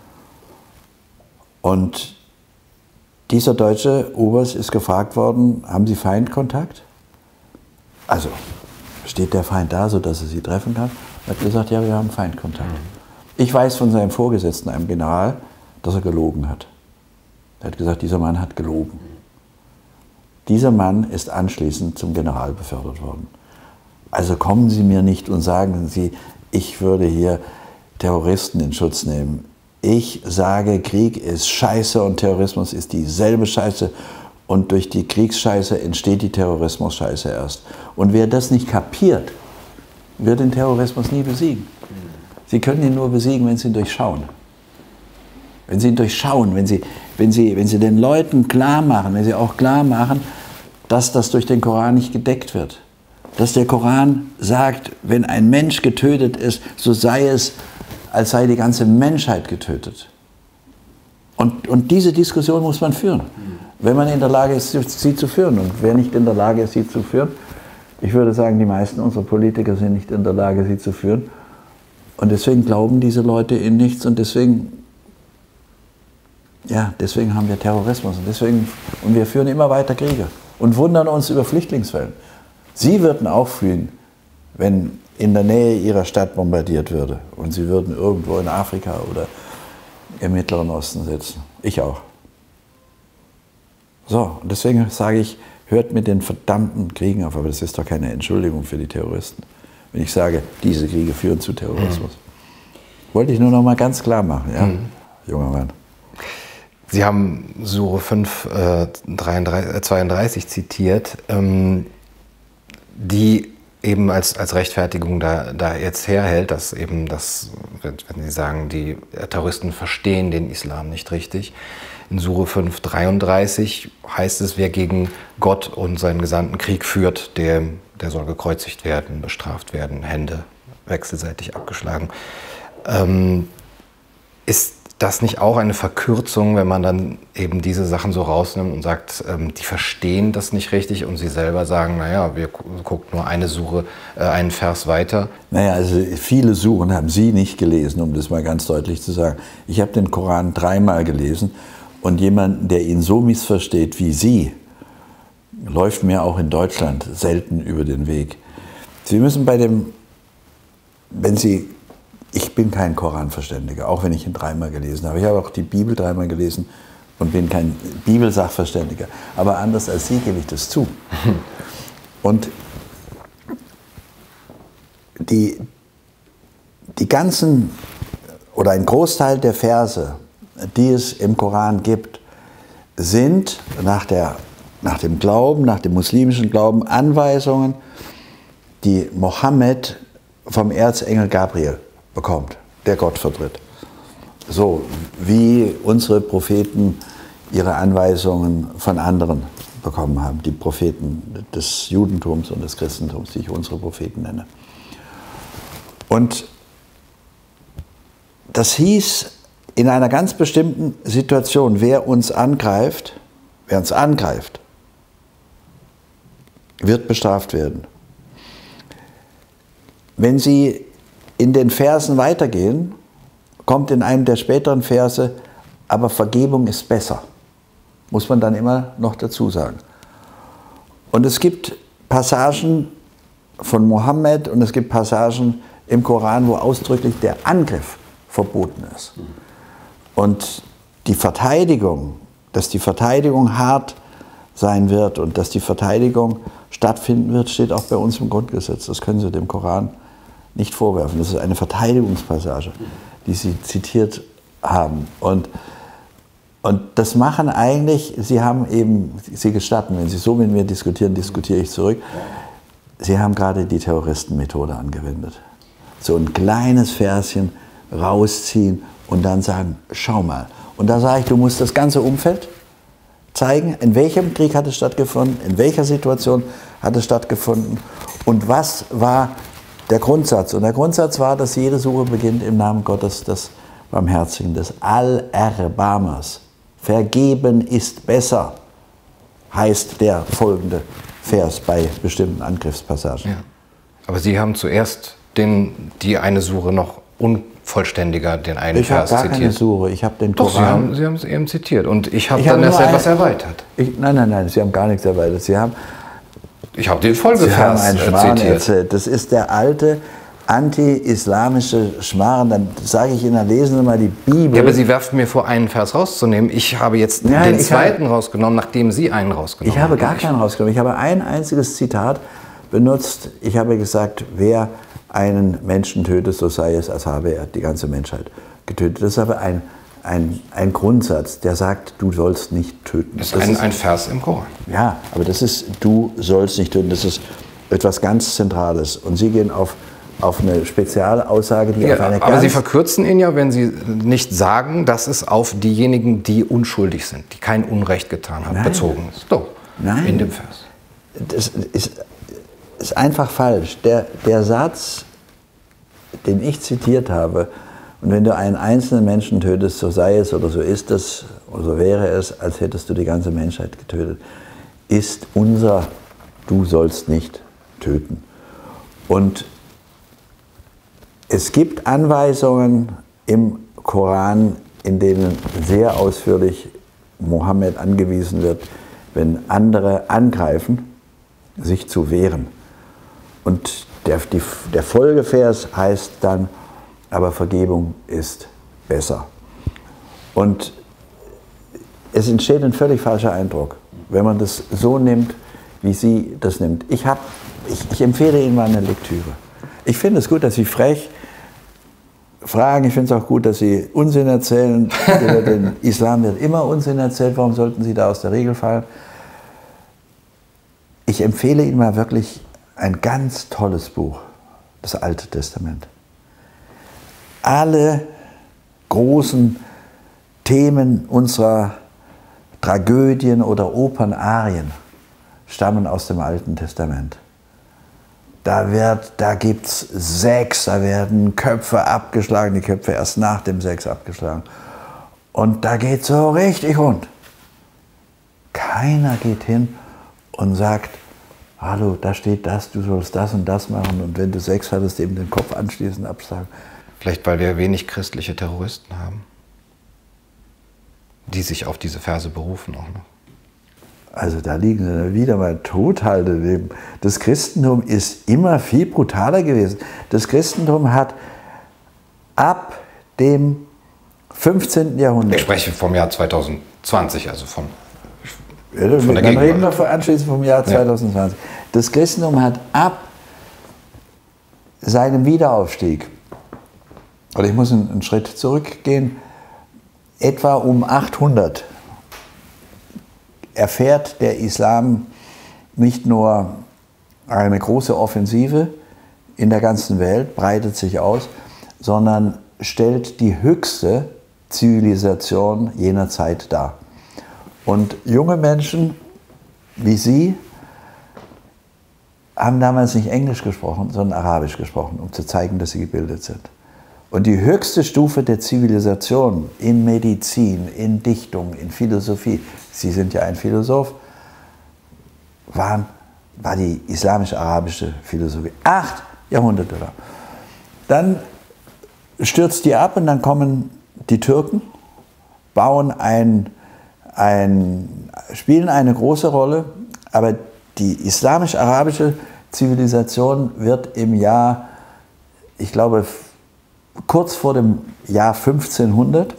Und dieser deutsche Oberst ist gefragt worden, haben Sie Feindkontakt? Also, steht der Feind da, sodass er sie treffen kann? Er hat gesagt, ja, wir haben Feindkontakt. Ich weiß von seinem Vorgesetzten, einem General, dass er gelogen hat. Er hat gesagt, dieser Mann hat gelogen. Dieser Mann ist anschließend zum General befördert worden. Also kommen Sie mir nicht und sagen Sie, ich würde hier Terroristen in Schutz nehmen. Ich sage, Krieg ist Scheiße und Terrorismus ist dieselbe Scheiße. Und durch die Kriegsscheiße entsteht die Terrorismus-Scheiße erst. Und wer das nicht kapiert, wird den Terrorismus nie besiegen. Sie können ihn nur besiegen, wenn Sie ihn durchschauen. Wenn Sie ihn durchschauen, wenn Sie, wenn Sie, wenn Sie den Leuten klar machen, wenn Sie auch klar machen, dass das durch den Koran nicht gedeckt wird. Dass der Koran sagt, wenn ein Mensch getötet ist, so sei es, als sei die ganze Menschheit getötet. Und, und diese Diskussion muss man führen, wenn man in der Lage ist, sie zu führen. Und wer nicht in der Lage ist, sie zu führen, ich würde sagen, die meisten unserer Politiker sind nicht in der Lage, sie zu führen. Und deswegen glauben diese Leute in nichts und deswegen, ja, deswegen haben wir Terrorismus. Und, deswegen, und wir führen immer weiter Kriege und wundern uns über Flüchtlingswellen. Sie würden auch fühlen, wenn in der Nähe ihrer Stadt bombardiert würde und sie würden irgendwo in Afrika oder im Mittleren Osten sitzen. Ich auch. So, und deswegen sage ich, hört mit den verdammten Kriegen auf, aber das ist doch keine Entschuldigung für die Terroristen, wenn ich sage, diese Kriege führen zu Terrorismus. Mhm. Wollte ich nur noch mal ganz klar machen, ja, mhm. junger Mann. Sie haben Sure fünf, äh, zweiunddreißig zitiert, ähm, die eben als, als Rechtfertigung da, da jetzt herhält, dass eben das, wenn Sie sagen, die Terroristen verstehen den Islam nicht richtig. In Sure fünf, dreiunddreißig heißt es, wer gegen Gott und seinen Gesandten Krieg führt, der, der soll gekreuzigt werden, bestraft werden, Hände wechselseitig abgeschlagen. Ähm, ist das nicht auch eine Verkürzung, wenn man dann eben diese Sachen so rausnimmt und sagt, ähm, die verstehen das nicht richtig und sie selber sagen, naja, wir gucken nur eine Sure, äh, einen Vers weiter? Naja, also viele Suren haben Sie nicht gelesen, um das mal ganz deutlich zu sagen. Ich habe den Koran dreimal gelesen und jemanden, der ihn so missversteht wie Sie, läuft mir auch in Deutschland selten über den Weg. Sie müssen bei dem, wenn Sie Ich bin kein Koranverständiger, auch wenn ich ihn dreimal gelesen habe. Ich habe auch die Bibel dreimal gelesen und bin kein Bibelsachverständiger. Aber anders als Sie gebe ich das zu. Und die, die ganzen, oder ein Großteil der Verse, die es im Koran gibt, sind nach, der, nach dem Glauben, nach dem muslimischen Glauben, Anweisungen, die Mohammed vom Erzengel Gabriel bekommt, der Gott vertritt. So wie unsere Propheten ihre Anweisungen von anderen bekommen haben, die Propheten des Judentums und des Christentums, die ich unsere Propheten nenne. Und das hieß, in einer ganz bestimmten Situation, wer uns angreift, wer uns angreift, wird bestraft werden. Wenn Sie in den Versen weitergehen, kommt in einem der späteren Verse, aber Vergebung ist besser. Muss man dann immer noch dazu sagen. Und es gibt Passagen von Mohammed und es gibt Passagen im Koran, wo ausdrücklich der Angriff verboten ist. Und die Verteidigung, dass die Verteidigung hart sein wird und dass die Verteidigung stattfinden wird, steht auch bei uns im Grundgesetz. Das können Sie dem Koran nicht vorwerfen. Das ist eine Verteidigungspassage, die Sie zitiert haben. Und, und das machen eigentlich, Sie haben eben, Sie gestatten, wenn Sie so mit mir diskutieren, diskutiere ich zurück, Sie haben gerade die Terroristenmethode angewendet. So ein kleines Verschen rausziehen und dann sagen, schau mal. Und da sage ich, du musst das ganze Umfeld zeigen, in welchem Krieg hat es stattgefunden, in welcher Situation hat es stattgefunden und was war der Grundsatz. Und der Grundsatz war, dass jede Sure beginnt im Namen Gottes, des Barmherzigen, des Allerbarmers. Vergeben ist besser, heißt der folgende Vers bei bestimmten Angriffspassagen. Ja. Aber Sie haben zuerst den, die eine Sure noch unvollständiger, den einen ich Vers zitiert. Ich habe gar keine zitiert. Sure, ich habe den Koran. Doch, Sie haben, Sie haben es eben zitiert und ich habe ich dann habe erst eine, etwas erweitert. Ich, nein, nein, nein, Sie haben gar nichts erweitert. Sie haben, ich habe den Sie haben Folgevers einen Schmarrn zitiert. erzählt. Das ist der alte anti-islamische Schmarrn. Dann sage ich Ihnen, lesen Sie mal die Bibel. Ja, aber Sie werfen mir vor, einen Vers rauszunehmen. Ich habe jetzt Nein, den ich zweiten habe, rausgenommen, nachdem Sie einen rausgenommen Ich habe haben. gar keinen rausgenommen. Ich habe ein einziges Zitat benutzt. Ich habe gesagt, wer einen Menschen tötet, so sei es, als habe er die ganze Menschheit getötet. Das ist aber ein, ein, ein Grundsatz, der sagt, du sollst nicht töten. Das ist, ein, ist ein Vers im Koran. Ja, aber das ist, du sollst nicht töten. Das ist etwas ganz Zentrales. Und Sie gehen auf, auf eine Spezialaussage, die Ja, auf eine aber ganz... Sie verkürzen ihn ja, wenn Sie nicht sagen, dass es auf diejenigen, die unschuldig sind, die kein Unrecht getan haben, Nein. bezogen ist. Doch, Nein. in dem Vers. Das ist, ist einfach falsch. Der, der Satz, den ich zitiert habe, Und wenn du einen einzelnen Menschen tötest, so sei es oder so ist es oder so wäre es, als hättest du die ganze Menschheit getötet, ist unser Du sollst nicht töten. Und es gibt Anweisungen im Koran, in denen sehr ausführlich Mohammed angewiesen wird, wenn andere angreifen, sich zu wehren. Und der, die, der Folgevers heißt dann, aber Vergebung ist besser. Und es entsteht ein völlig falscher Eindruck, wenn man das so nimmt, wie sie das nimmt. Ich, hab, ich, ich empfehle Ihnen mal eine Lektüre. Ich finde es gut, dass Sie frech fragen. Ich finde es auch gut, dass Sie Unsinn erzählen. Über den Islam wird immer Unsinn erzählt. Warum sollten Sie da aus der Regel fallen? Ich empfehle Ihnen mal wirklich ein ganz tolles Buch, das Alte Testament. Alle großen Themen unserer Tragödien oder Opernarien stammen aus dem Alten Testament. Da, wird, da gibt es Sex, da werden Köpfe abgeschlagen, die Köpfe erst nach dem Sex abgeschlagen. Und da geht es so richtig rund. Keiner geht hin und sagt, hallo, da steht das, du sollst das und das machen und wenn du Sex hattest, eben den Kopf anschließend abschlagen. Vielleicht, weil wir wenig christliche Terroristen haben, die sich auf diese Verse berufen auch noch. Also da liegen wir wieder mal total daneben. Das Christentum ist immer viel brutaler gewesen. Das Christentum hat ab dem fünfzehnten Jahrhundert... Ich spreche vom Jahr zweitausendzwanzig, also von, ja, von der Dann Gegenwart. Reden wir anschließend vom Jahr zweitausendzwanzig. Ja. Das Christentum hat ab seinem Wiederaufstieg, oder ich muss einen, einen Schritt zurückgehen, etwa um achthundert erfährt der Islam nicht nur eine große Offensive in der ganzen Welt, breitet sich aus, sondern stellt die höchste Zivilisation jener Zeit dar. Und junge Menschen wie Sie haben damals nicht Englisch gesprochen, sondern Arabisch gesprochen, um zu zeigen, dass sie gebildet sind. Und die höchste Stufe der Zivilisation in Medizin, in Dichtung, in Philosophie, Sie sind ja ein Philosoph, waren, war die islamisch-arabische Philosophie. Acht Jahrhunderte lang. Dann stürzt die ab und dann kommen die Türken, bauen ein, ein, spielen eine große Rolle, aber die islamisch-arabische Zivilisation wird im Jahr, ich glaube, kurz vor dem Jahr fünfzehnhundert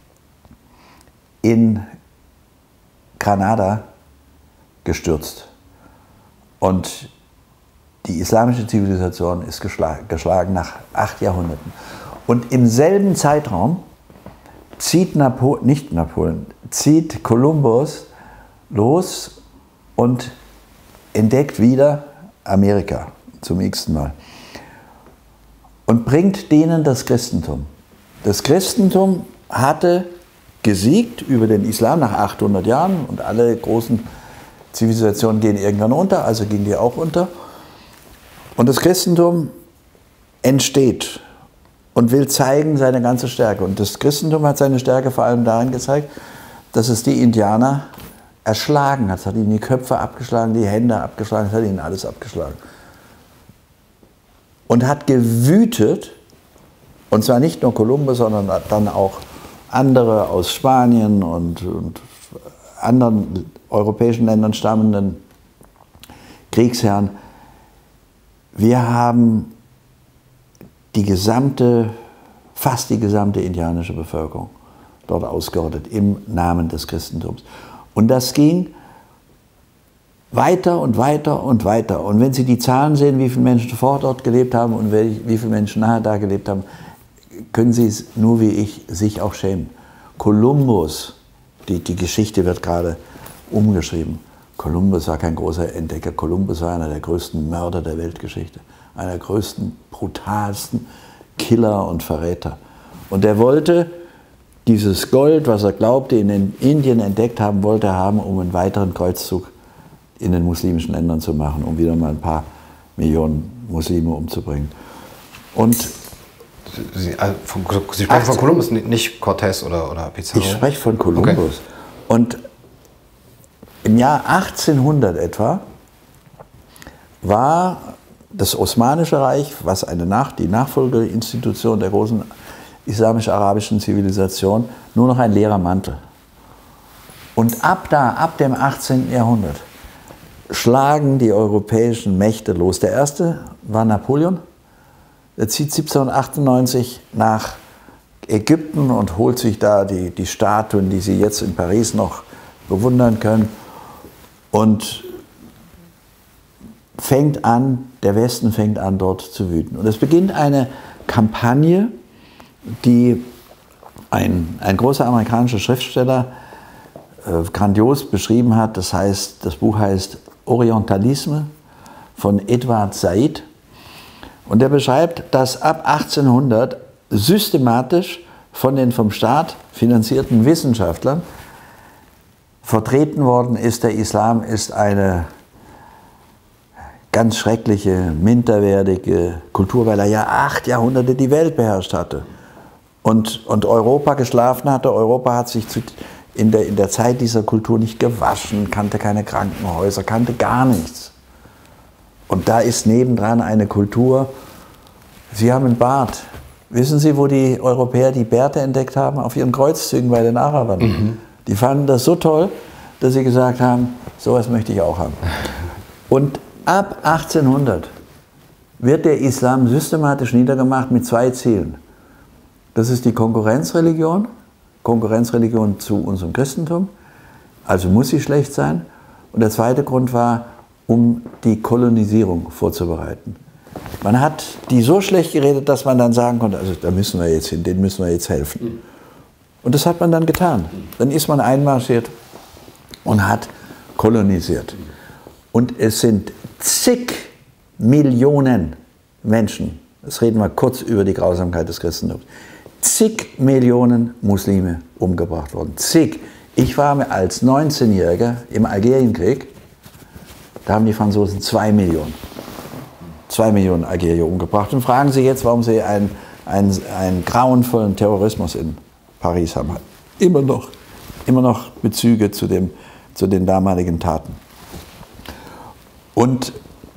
in Granada gestürzt. Und die islamische Zivilisation ist geschlagen, geschlagen nach acht Jahrhunderten. Und im selben Zeitraum zieht Napo nicht Napoleon, zieht Kolumbus los und entdeckt wieder Amerika zum x-ten Mal. Und bringt denen das Christentum. Das Christentum hatte gesiegt über den Islam nach achthundert Jahren und alle großen Zivilisationen gehen irgendwann unter, also ging die auch unter. Und das Christentum entsteht und will zeigen seine ganze Stärke. Und das Christentum hat seine Stärke vor allem darin gezeigt, dass es die Indianer erschlagen hat. Es hat ihnen die Köpfe abgeschlagen, die Hände abgeschlagen, es hat ihnen alles abgeschlagen. Und hat gewütet, und zwar nicht nur Kolumbus, sondern dann auch andere aus Spanien und, und anderen europäischen Ländern stammenden Kriegsherren. Wir haben die gesamte, fast die gesamte indianische Bevölkerung dort ausgerottet im Namen des Christentums. Und das ging weiter und weiter und weiter. Und wenn Sie die Zahlen sehen, wie viele Menschen vor dort gelebt haben und wie viele Menschen nachher da gelebt haben, können Sie es nur wie ich sich auch schämen. Kolumbus, die, die Geschichte wird gerade umgeschrieben. Kolumbus war kein großer Entdecker. Kolumbus war einer der größten Mörder der Weltgeschichte. Einer der größten, brutalsten Killer und Verräter. Und er wollte dieses Gold, was er glaubte, in Indien entdeckt haben wollte, haben, um einen weiteren Kreuzzug in den muslimischen Ländern zu machen, um wieder mal ein paar Millionen Muslime umzubringen. Und Sie, also von, Sie sprechen von Kolumbus, nicht Cortés oder, oder Pizarro? Ich spreche von Kolumbus. Okay. Und im Jahr achtzehnhundert etwa war das Osmanische Reich, was eine Nach die Nachfolgeinstitution der großen islamisch-arabischen Zivilisation, nur noch ein leerer Mantel. Und ab da, ab dem achtzehnten Jahrhundert, schlagen die europäischen Mächte los. Der erste war Napoleon. Er zieht siebzehnhundertachtundneunzig nach Ägypten und holt sich da die, die Statuen, die Sie jetzt in Paris noch bewundern können. Und fängt an, der Westen fängt an, dort zu wüten. Und es beginnt eine Kampagne, die ein, ein großer amerikanischer Schriftsteller äh, grandios beschrieben hat. Das heißt, das Buch heißt Orientalisme von Edward Said. Und er beschreibt, dass ab achtzehnhundert systematisch von den vom Staat finanzierten Wissenschaftlern vertreten worden ist, der Islam ist eine ganz schreckliche, minderwertige Kultur, weil er ja acht Jahrhunderte die Welt beherrscht hatte und, und Europa geschlafen hatte. Europa hat sich zu, in, der, in der Zeit dieser Kultur nicht gewaschen, kannte keine Krankenhäuser, kannte gar nichts. Und da ist nebendran eine Kultur, Sie haben einen Bart. Wissen Sie, wo die Europäer die Bärte entdeckt haben? Auf ihren Kreuzzügen bei den Arabern. Mhm. Die fanden das so toll, dass sie gesagt haben, sowas möchte ich auch haben. Und ab achtzehnhundert wird der Islam systematisch niedergemacht mit zwei Zielen. Das ist die Konkurrenzreligion, Konkurrenzreligion zu unserem Christentum, also muss sie schlecht sein. Und der zweite Grund war, um die Kolonisierung vorzubereiten. Man hat die so schlecht geredet, dass man dann sagen konnte, also da müssen wir jetzt hin, denen müssen wir jetzt helfen. Und das hat man dann getan. Dann ist man einmarschiert und hat kolonisiert. Und es sind zig Millionen Menschen, jetzt reden wir kurz über die Grausamkeit des Christentums, zig Millionen Muslime umgebracht worden. Zig. Ich war als neunzehnjähriger im Algerienkrieg, da haben die Franzosen zwei Millionen. Zwei Millionen Algerier umgebracht. Und fragen Sie jetzt, warum Sie einen, einen, einen grauenvollen Terrorismus in Paris haben. Immer noch, immer noch Bezüge zu, dem, zu den damaligen Taten. Und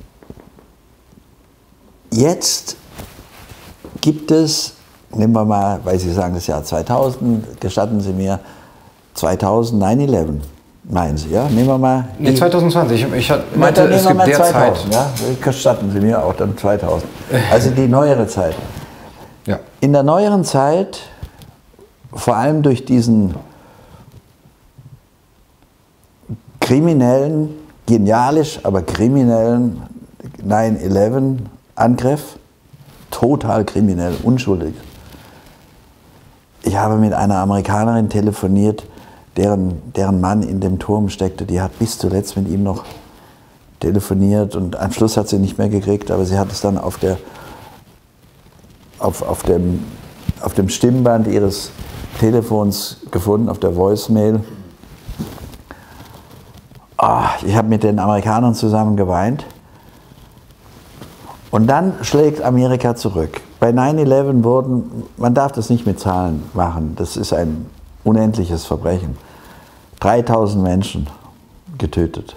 jetzt gibt es, nehmen wir mal, weil Sie sagen das Jahr zweitausend, gestatten Sie mir, zweitausend, nine eleven. Meinen Sie, ja? Nehmen wir mal. Nee, zwanzig zwanzig. Ich, ich hatte, meinte, es gibt derzeit. Ja? Gestatten Sie mir auch dann zweitausend. Also die neuere Zeit. Ja. In der neueren Zeit, vor allem durch diesen kriminellen, genialisch, aber kriminellen nine eleven Angriff, total kriminell, unschuldig. Ich habe mit einer Amerikanerin telefoniert, Deren, deren Mann in dem Turm steckte, die hat bis zuletzt mit ihm noch telefoniert und am Schluss hat sie nicht mehr gekriegt, aber sie hat es dann auf, der, auf, auf, dem, auf dem Stimmband ihres Telefons gefunden, auf der Voicemail. Oh, ich habe mit den Amerikanern zusammen geweint. Und dann schlägt Amerika zurück. Bei nine eleven wurden, man darf das nicht mit Zahlen machen, das ist ein unendliches Verbrechen. dreitausend Menschen getötet.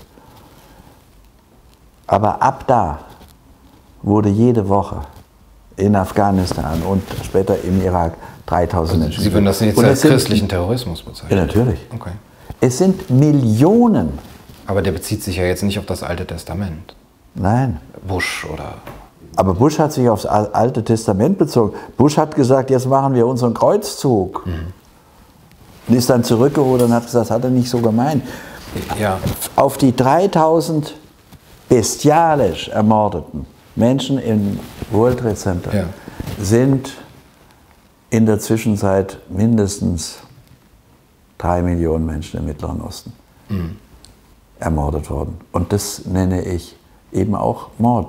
Aber ab da wurde jede Woche in Afghanistan und später im Irak dreitausend also Menschen. Sie würden das jetzt als christlichen Terrorismus bezeichnen? Ja, natürlich. Okay. Es sind Millionen. Aber der bezieht sich ja jetzt nicht auf das Alte Testament. Nein. Bush oder... Aber Bush hat sich aufs Alte Testament bezogen. Bush hat gesagt, jetzt machen wir unseren Kreuzzug. Mhm. Und ist dann zurückgeholt und hat gesagt, das hat er nicht so gemeint. Ja. Auf die dreitausend bestialisch ermordeten Menschen im World Trade Center ja. sind in der Zwischenzeit mindestens drei Millionen Menschen im Mittleren Osten mhm. ermordet worden. Und das nenne ich eben auch Mord.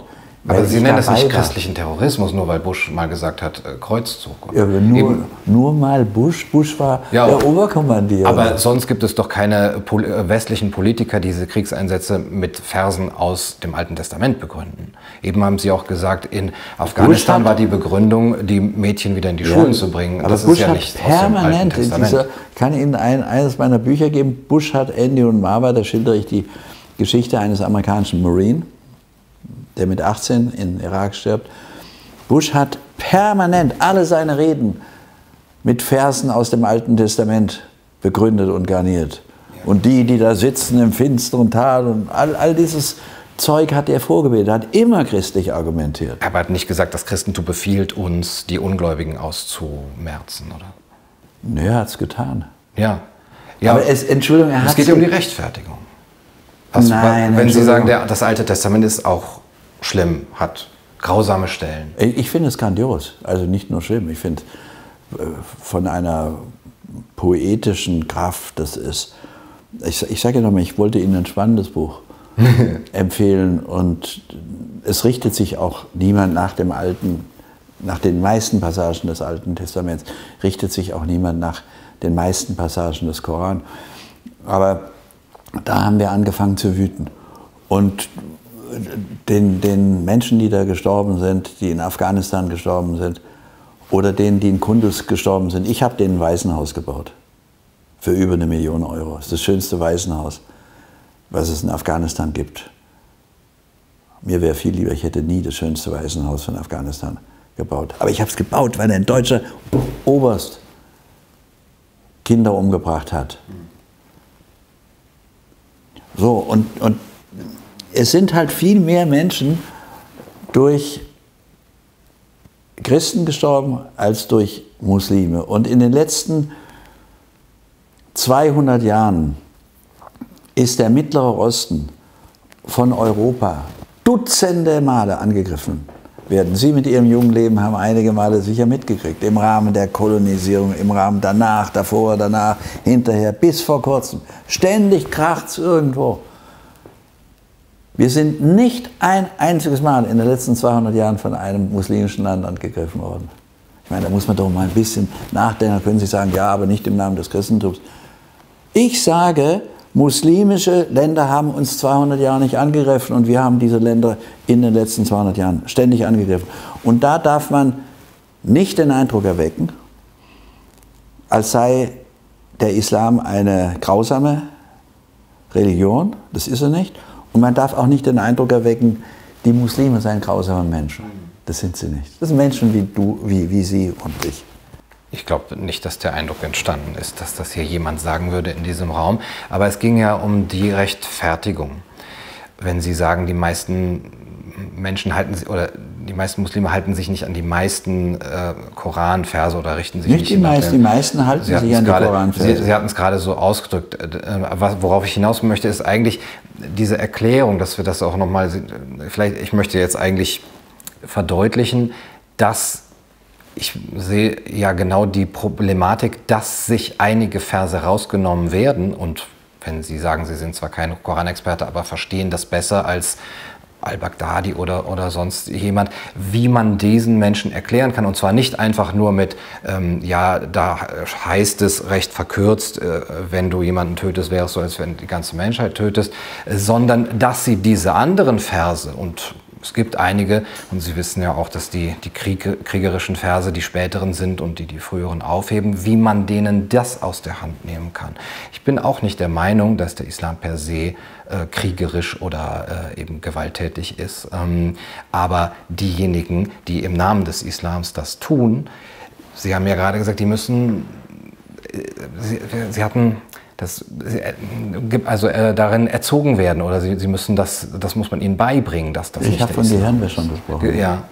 Aber Sie nennen das nicht christlichen Terrorismus, nur weil Bush mal gesagt hat, äh, Kreuzzug. Ja, nur, nur mal Bush. Bush war ja, der Oberkommandierer. Aber sonst gibt es doch keine pol westlichen Politiker, die diese Kriegseinsätze mit Versen aus dem Alten Testament begründen. Eben haben Sie auch gesagt, in Afghanistan hat, war die Begründung, die Mädchen wieder in die ja, Schulen zu bringen. Aber das Bush ist ja nicht permanent aus dem Alten Testament. In dieser, ich kann Ihnen ein, eines meiner Bücher geben. Bush hat Andy und Marva, da schildere ich die Geschichte eines amerikanischen Marine, der mit achtzehn in Irak stirbt. Bush hat permanent alle seine Reden mit Versen aus dem Alten Testament begründet und garniert. Ja. Und die, die da sitzen im finsteren Tal und all, all dieses Zeug hat er vorgebetet, hat immer christlich argumentiert. Aber er hat nicht gesagt, das Christentum befiehlt uns, die Ungläubigen auszumerzen, oder? Nee, er hat es getan. Ja. ja. Aber es, Entschuldigung, er hat es geht ja um die Rechtfertigung. Was, Nein, wenn Sie sagen, der, das Alte Testament ist auch schlimm, hat grausame Stellen. Ich, ich finde es grandios, also nicht nur schlimm, ich finde äh, von einer poetischen Kraft, das ist, ich, ich sage ja nochmal, ich wollte Ihnen ein spannendes Buch empfehlen und es richtet sich auch niemand nach dem Alten, nach den meisten Passagen des Alten Testaments, richtet sich auch niemand nach den meisten Passagen des Koran. Aber da haben wir angefangen zu wüten. Und den, den Menschen, die da gestorben sind, die in Afghanistan gestorben sind, oder denen, die in Kunduz gestorben sind, ich habe denen ein Waisenhaus gebaut. Für über eine Million Euro. Das ist das schönste Waisenhaus, was es in Afghanistan gibt. Mir wäre viel lieber, ich hätte nie das schönste Waisenhaus von Afghanistan gebaut. Aber ich habe es gebaut, weil ein deutscher Oberst Kinder umgebracht hat. So, und, und es sind halt viel mehr Menschen durch Christen gestorben als durch Muslime. Und in den letzten zweihundert Jahren ist der Mittlere Osten von Europa dutzende Male angegriffen werden. Sie mit Ihrem jungen Leben haben einige Male sicher mitgekriegt, im Rahmen der Kolonisierung, im Rahmen danach, davor, danach, hinterher, bis vor kurzem. Ständig kracht's irgendwo. Wir sind nicht ein einziges Mal in den letzten zweihundert Jahren von einem muslimischen Land angegriffen worden. Ich meine, da muss man doch mal ein bisschen nachdenken. Da können Sie sagen, ja, aber nicht im Namen des Christentums. Ich sage, muslimische Länder haben uns zweihundert Jahre nicht angegriffen und wir haben diese Länder in den letzten zweihundert Jahren ständig angegriffen. Und da darf man nicht den Eindruck erwecken, als sei der Islam eine grausame Religion. Das ist er nicht. Und man darf auch nicht den Eindruck erwecken, die Muslime seien grausame Menschen. Das sind sie nicht. Das sind Menschen wie du, wie, wie Sie und ich. Ich glaube nicht, dass der Eindruck entstanden ist, dass das hier jemand sagen würde in diesem Raum. Aber es ging ja um die Rechtfertigung. Wenn Sie sagen, die meisten Menschen halten sich, oder die meisten Muslime halten sich nicht an die meisten äh, Koranverse oder richten sich nicht, nicht die meisten, die meisten halten sich an die grade, Koranverse. Sie, Sie hatten es gerade so ausgedrückt. Äh, worauf ich hinaus möchte, ist eigentlich diese Erklärung, dass wir das auch nochmal, vielleicht, ich möchte jetzt eigentlich verdeutlichen, dass ich sehe ja genau die Problematik, dass sich einige Verse rausgenommen werden und wenn Sie sagen, Sie sind zwar kein Koranexperte, aber verstehen das besser als al-Baghdadi oder, oder sonst jemand, wie man diesen Menschen erklären kann. Und zwar nicht einfach nur mit, ähm, ja, da heißt es recht verkürzt, äh, wenn du jemanden tötest, wäre es so, als wenn du die ganze Menschheit tötest, äh, sondern dass sie diese anderen Verse, und es gibt einige, und Sie wissen ja auch, dass die, die Krieg, kriegerischen Verse die späteren sind und die die früheren aufheben, wie man denen das aus der Hand nehmen kann. Ich bin auch nicht der Meinung, dass der Islam per se äh, kriegerisch oder äh, eben gewalttätig ist. Ähm, aber diejenigen, die im Namen des Islams das tun, Sie haben ja gerade gesagt, die müssen, äh, Sie, Sie hatten... Das, also äh, darin erzogen werden oder sie, sie müssen das, das muss man ihnen beibringen, dass das Ich habe von Gehirnwäschern gesprochen. Ja,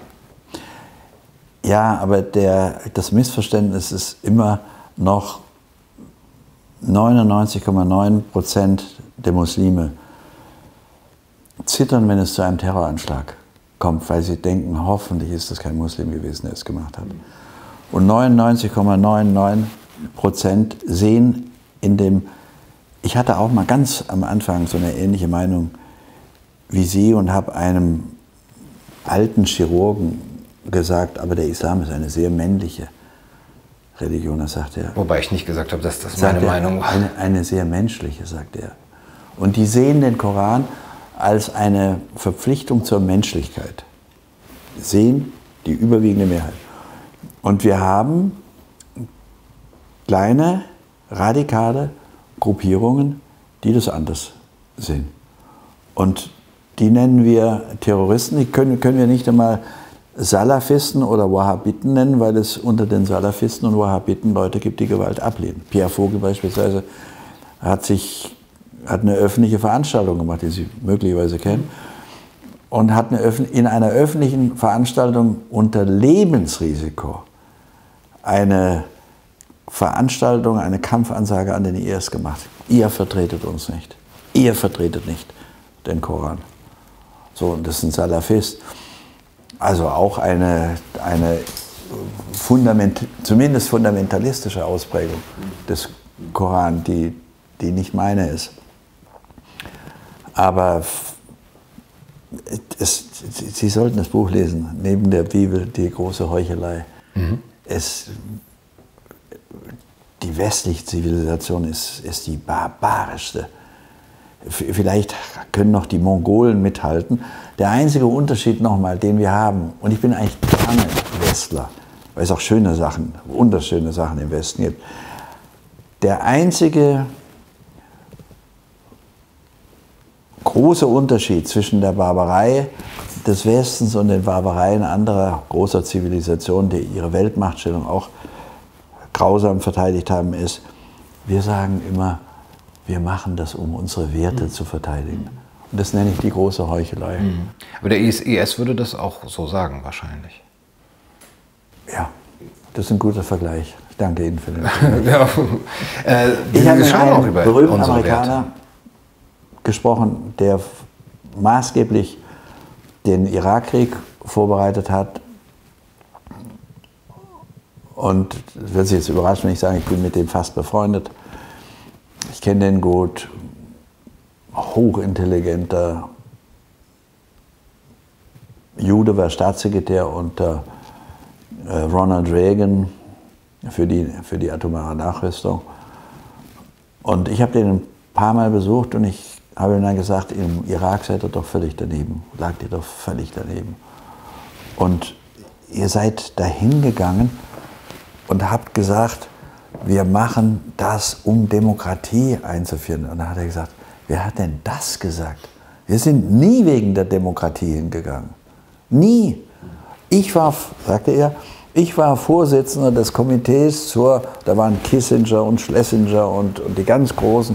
ja, aber der, das Missverständnis ist immer noch neunundneunzig Komma neun Prozent der Muslime zittern, wenn es zu einem Terroranschlag kommt, weil sie denken, hoffentlich ist das kein Muslim gewesen, der es gemacht hat. Und neunundneunzig Komma neunundneunzig Prozent sehen in dem, ich hatte auch mal ganz am Anfang so eine ähnliche Meinung wie Sie und habe einem alten Chirurgen gesagt, aber der Islam ist eine sehr männliche Religion, das sagt er. Wobei ich nicht gesagt habe, dass das meine er, Meinung war. Eine, eine sehr menschliche, sagt er. Und die sehen den Koran als eine Verpflichtung zur Menschlichkeit. Sehen die überwiegende Mehrheit. Und wir haben kleine, radikale Gruppierungen, die das anders sehen. Und die nennen wir Terroristen, die können, können wir nicht einmal Salafisten oder Wahhabiten nennen, weil es unter den Salafisten und Wahhabiten Leute gibt, die Gewalt ablehnen. Pierre Vogel beispielsweise hat, sich, hat eine öffentliche Veranstaltung gemacht, die Sie möglicherweise kennen, und hat eine, in einer öffentlichen Veranstaltung unter Lebensrisiko eine Veranstaltung, eine Kampfansage an den I S gemacht. Ihr vertretet uns nicht. Ihr vertretet nicht den Koran. So, und das ist ein Salafist. Also auch eine, eine Fundament, zumindest fundamentalistische Ausprägung des Koran, die, die nicht meine ist. Aber es, Sie sollten das Buch lesen, neben der Bibel, die große Heuchelei. Mhm. Es, die westliche Zivilisation ist, ist die barbarischste. Vielleicht können noch die Mongolen mithalten. Der einzige Unterschied nochmal, den wir haben, und ich bin eigentlich gerne Westler, weil es auch schöne Sachen, wunderschöne Sachen im Westen gibt. Der einzige große Unterschied zwischen der Barbarei des Westens und den Barbareien anderer großer Zivilisationen, die ihre Weltmachtstellung auch grausam verteidigt haben, ist, wir sagen immer, wir machen das, um unsere Werte mhm. zu verteidigen. Und das nenne ich die große Heuchelei. Mhm. Aber der I S würde das auch so sagen, wahrscheinlich. Ja, das ist ein guter Vergleich. Ich danke Ihnen für den Vergleich. ja. äh, ich habe mit einem berühmten Amerikaner Werte. gesprochen, der maßgeblich den Irakkrieg vorbereitet hat. Und das wird Sie jetzt überraschen, wenn ich sage, ich bin mit dem fast befreundet. Ich kenne den gut, hochintelligenter Jude, war Staatssekretär unter äh, Ronald Reagan für die, für die atomare Nachrüstung. Und ich habe den ein paar Mal besucht und ich habe ihm dann gesagt, im Irak seid ihr doch völlig daneben, lagt ihr doch völlig daneben. Und ihr seid dahin gegangen und habt gesagt, wir machen das, um Demokratie einzuführen. Und dann hat er gesagt, wer hat denn das gesagt? Wir sind nie wegen der Demokratie hingegangen. Nie. Ich war, sagte er, ich war Vorsitzender des Komitees zur, da waren Kissinger und Schlesinger und, und die ganz Großen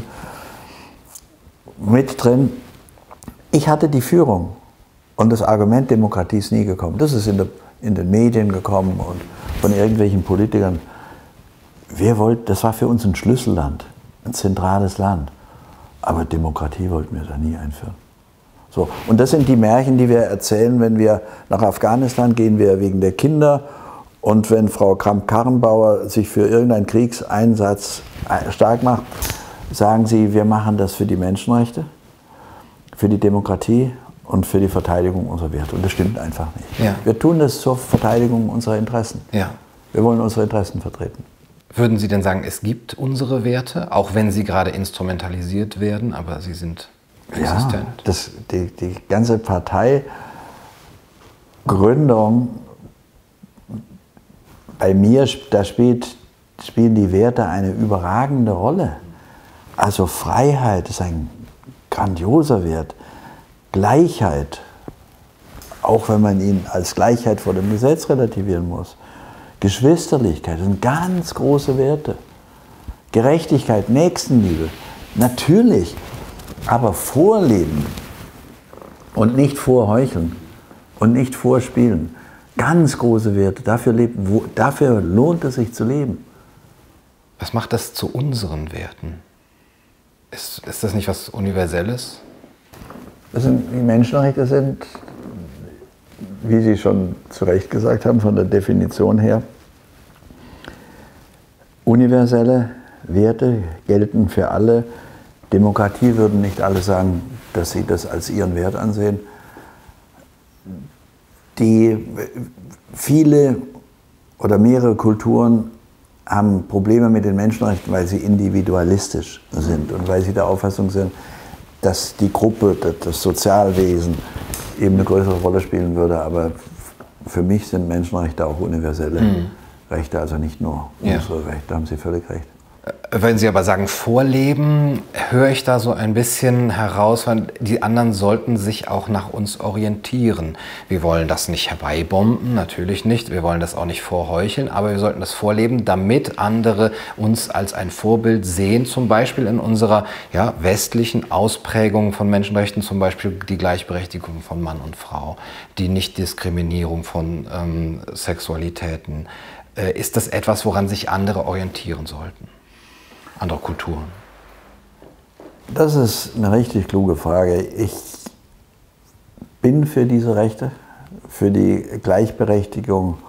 mit drin. Ich hatte die Führung und das Argument Demokratie ist nie gekommen. Das ist in, der, in den Medien gekommen und von irgendwelchen Politikern. Wir wollten, das war für uns ein Schlüsselland, ein zentrales Land. Aber Demokratie wollten wir da nie einführen. So, und das sind die Märchen, die wir erzählen, wenn wir nach Afghanistan gehen, wir wegen der Kinder. Und wenn Frau Kramp-Karrenbauer sich für irgendeinen Kriegseinsatz stark macht, sagen sie, wir machen das für die Menschenrechte, für die Demokratie und für die Verteidigung unserer Werte. Und das stimmt einfach nicht. Ja. Wir tun das zur Verteidigung unserer Interessen. Ja. Wir wollen unsere Interessen vertreten. Würden Sie denn sagen, es gibt unsere Werte, auch wenn sie gerade instrumentalisiert werden, aber sie sind existent? Ja, das, die, die ganze Parteigründung, bei mir, da spielt, spielen die Werte eine überragende Rolle. Also Freiheit ist ein grandioser Wert. Gleichheit, auch wenn man ihn als Gleichheit vor dem Gesetz relativieren muss. Geschwisterlichkeit, das sind ganz große Werte. Gerechtigkeit, Nächstenliebe, natürlich, aber vorleben und nicht vorheucheln und nicht vorspielen. Ganz große Werte, dafür, leben, wo, dafür lohnt es sich zu leben. Was macht das zu unseren Werten? Ist, ist das nicht was Universelles? Das sind, die Menschenrechte sind, wie Sie schon zu Recht gesagt haben, von der Definition her, universelle Werte gelten für alle. Demokratie würden nicht alle sagen, dass sie das als ihren Wert ansehen. Die viele oder mehrere Kulturen haben Probleme mit den Menschenrechten, weil sie individualistisch sind und weil sie der Auffassung sind, dass die Gruppe, das Sozialwesen eben eine größere Rolle spielen würde. Aber für mich sind Menschenrechte auch universelle mhm. Rechte, also nicht nur unsere ja. Rechte. Da haben Sie völlig recht. Wenn Sie aber sagen Vorleben, höre ich da so ein bisschen heraus, weil die anderen sollten sich auch nach uns orientieren. Wir wollen das nicht herbeibomben, natürlich nicht. Wir wollen das auch nicht vorheucheln, aber wir sollten das vorleben, damit andere uns als ein Vorbild sehen, zum Beispiel in unserer ja, westlichen Ausprägung von Menschenrechten, zum Beispiel die Gleichberechtigung von Mann und Frau, die Nichtdiskriminierung von ähm, Sexualitäten. Äh, ist das etwas, woran sich andere orientieren sollten? Andere Kulturen? Das ist eine richtig kluge Frage. Ich bin für diese Rechte, für die Gleichberechtigung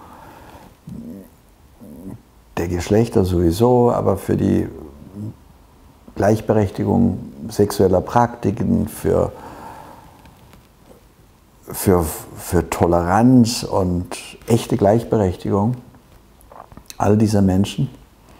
der Geschlechter sowieso, aber für die Gleichberechtigung sexueller Praktiken, für, für, für Toleranz und echte Gleichberechtigung all dieser Menschen.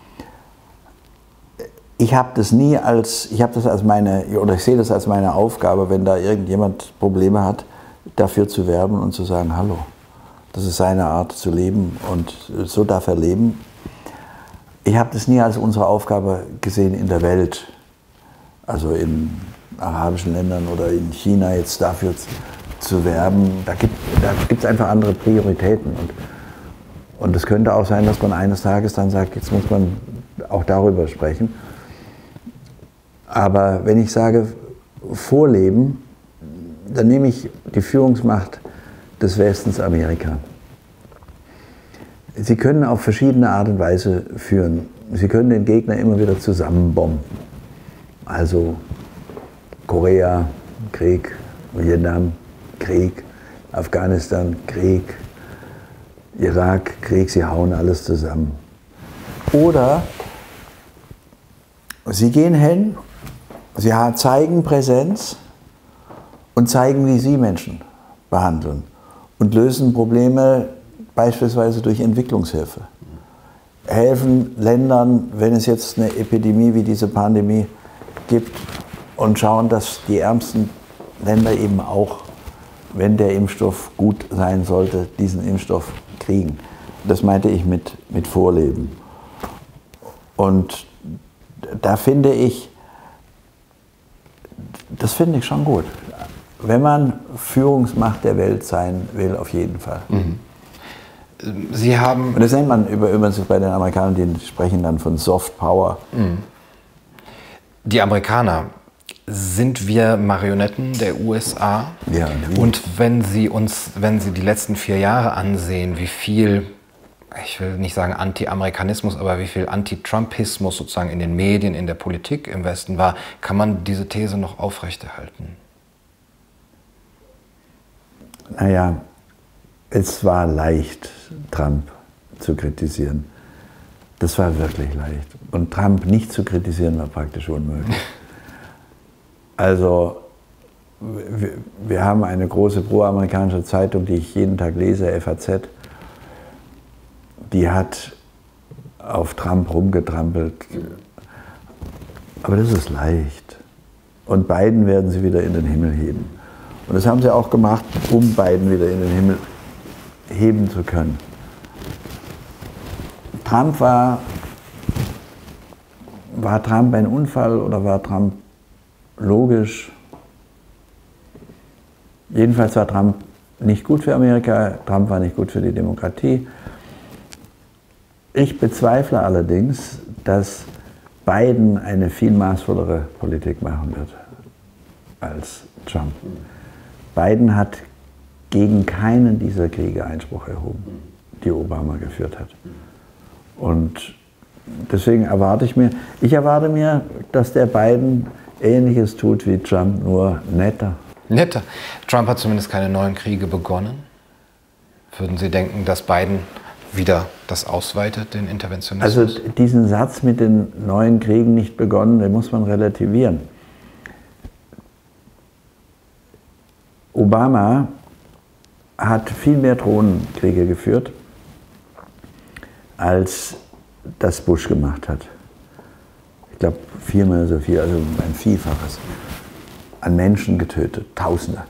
Ich habe das nie als, ich habe das als meine, oder ich sehe das als meine Aufgabe, wenn da irgendjemand Probleme hat, dafür zu werben und zu sagen, hallo, das ist seine Art zu leben und so darf er leben. Ich habe das nie als unsere Aufgabe gesehen in der Welt, also in arabischen Ländern oder in China jetzt dafür zu werben. Da gibt da gibt's einfach andere Prioritäten. Und, und es könnte auch sein, dass man eines Tages dann sagt, jetzt muss man auch darüber sprechen. Aber wenn ich sage Vorleben, dann nehme ich die Führungsmacht des Westens Amerika. Sie können auf verschiedene Art und Weise führen. Sie können den Gegner immer wieder zusammenbomben. Also Korea, Krieg, Vietnam, Krieg, Afghanistan, Krieg, Irak, Krieg, sie hauen alles zusammen. Oder sie gehen hin, sie zeigen Präsenz und zeigen, wie sie Menschen behandeln und lösen Probleme beispielsweise durch Entwicklungshilfe. Helfen Ländern, wenn es jetzt eine Epidemie wie diese Pandemie gibt, und schauen, dass die ärmsten Länder eben auch, wenn der Impfstoff gut sein sollte, diesen Impfstoff kriegen. Das meinte ich mit, mit Vorleben. Und da finde ich, das finde ich schon gut. Wenn man Führungsmacht der Welt sein will, auf jeden Fall. Mhm. Sie haben... Und das nennt man übrigens bei den Amerikanern, die sprechen dann von Soft Power. Mhm. Die Amerikaner, sind wir Marionetten der U S A? Ja. Und wenn Sie uns, wenn Sie die letzten vier Jahre ansehen, wie viel, ich will nicht sagen Anti-Amerikanismus, aber wie viel Anti-Trumpismus sozusagen in den Medien, in der Politik im Westen war, kann man diese These noch aufrechterhalten? Naja, es war leicht, Trump zu kritisieren. Das war wirklich leicht. Und Trump nicht zu kritisieren, war praktisch unmöglich. Also, wir, wir haben eine große pro-amerikanische Zeitung, die ich jeden Tag lese, F A Z. Die hat auf Trump rumgetrampelt. Aber das ist leicht. Und Biden werden sie wieder in den Himmel heben. Und das haben sie auch gemacht, um Biden wieder in den Himmel heben zu können. Trump war, war Trump ein Unfall oder war Trump logisch? Jedenfalls war Trump nicht gut für Amerika, Trump war nicht gut für die Demokratie. Ich bezweifle allerdings, dass Biden eine viel maßvollere Politik machen wird als Trump. Biden hat gegen keinen dieser Kriege Einspruch erhoben, die Obama geführt hat. Und deswegen erwarte ich mir, ich erwarte mir, dass der Biden Ähnliches tut wie Trump, nur netter. Netter. Trump hat zumindest keine neuen Kriege begonnen. Würden Sie denken, dass Biden wieder das ausweitet, den Interventionismus? Also diesen Satz mit den neuen Kriegen nicht begonnen, den muss man relativieren. Obama hat viel mehr Drohnenkriege geführt, als das Bush gemacht hat. Ich glaube, viermal so viel, also ein Vielfaches. An Menschen getötet, Tausende.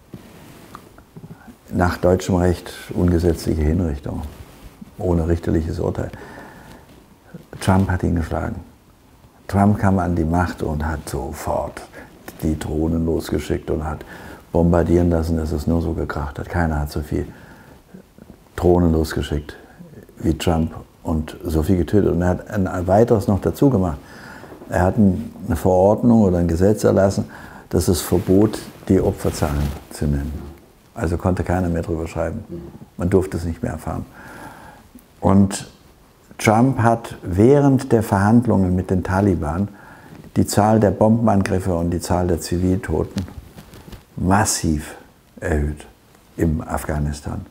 Nach deutschem Recht ungesetzliche Hinrichtung, ohne richterliches Urteil. Trump hat ihn geschlagen. Trump kam an die Macht und hat sofort die Drohnen losgeschickt und hat bombardieren lassen, dass es nur so gekracht hat. Keiner hat so viel Drohnen losgeschickt wie Trump und so viel getötet. Und er hat ein weiteres noch dazu gemacht. Er hat eine Verordnung oder ein Gesetz erlassen, das es verbot, die Opferzahlen zu nennen. Also konnte keiner mehr drüber schreiben. Man durfte es nicht mehr erfahren. Und Trump hat während der Verhandlungen mit den Taliban die Zahl der Bombenangriffe und die Zahl der Ziviltoten massiv erhöht im Afghanistan.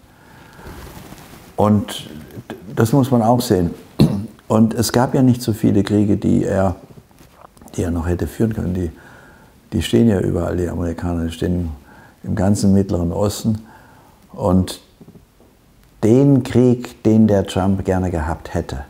Und das muss man auch sehen. Und es gab ja nicht so viele Kriege, die er, die er noch hätte führen können. Die, die stehen ja überall, die Amerikaner, die stehen im ganzen Mittleren Osten. Und den Krieg, den der Trump gerne gehabt hätte,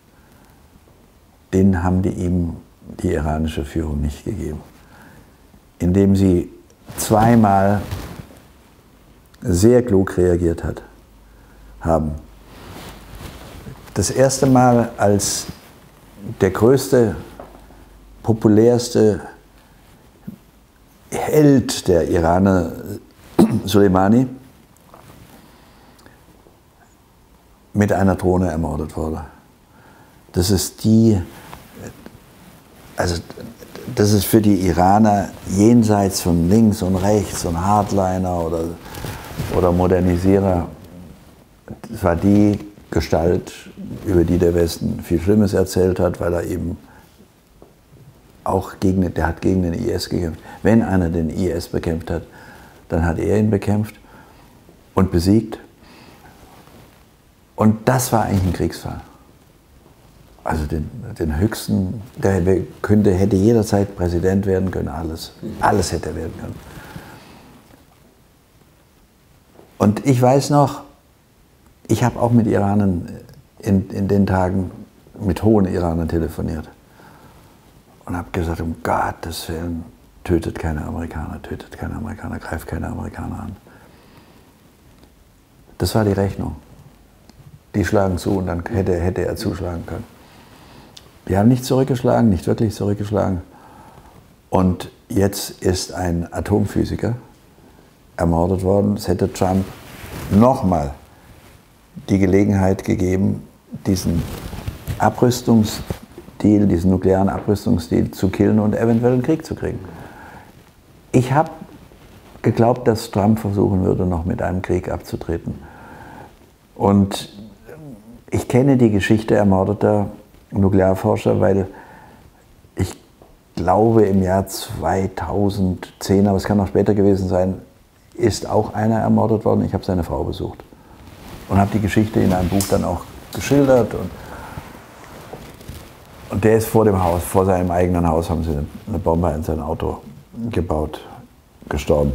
den haben die ihm die iranische Führung nicht gegeben. Indem sie zweimal sehr klug reagiert hat, haben. Das erste Mal, als der größte, populärste Held der Iraner, Soleimani, mit einer Drohne ermordet wurde. Das ist die, also das ist für die Iraner jenseits von links und rechts und Hardliner oder, oder Modernisierer, das war die Gestalt, über die der Westen viel Schlimmes erzählt hat, weil er eben auch gegen, der hat gegen den I S gekämpft. Wenn einer den I S bekämpft hat, dann hat er ihn bekämpft und besiegt. Und das war eigentlich ein Kriegsfall. Also den, den höchsten, der könnte, hätte jederzeit Präsident werden können, alles. Alles hätte er werden können. Und ich weiß noch, ich habe auch mit Iranern in, in den Tagen, mit hohen Iranern telefoniert. Und habe gesagt, um Gottes Willen, tötet keine Amerikaner, tötet keine Amerikaner, greift keine Amerikaner an. Das war die Rechnung. Die schlagen zu und dann hätte, hätte er zuschlagen können. Die haben nicht zurückgeschlagen, nicht wirklich zurückgeschlagen. Und jetzt ist ein Atomphysiker ermordet worden. Es hätte Trump nochmal die Gelegenheit gegeben, diesen Abrüstungsdeal, diesen nuklearen Abrüstungsdeal zu killen und eventuell einen Krieg zu kriegen. Ich habe geglaubt, dass Trump versuchen würde, noch mit einem Krieg abzutreten. Und ich kenne die Geschichte ermordeter Nuklearforscher, weil ich glaube, im Jahr zweitausendzehn, aber es kann auch später gewesen sein, ist auch einer ermordet worden. Ich habe seine Frau besucht und habe die Geschichte in einem Buch dann auch geschildert. Und, und der ist vor dem Haus, vor seinem eigenen Haus, haben sie eine Bombe in sein Auto gebaut, gestorben.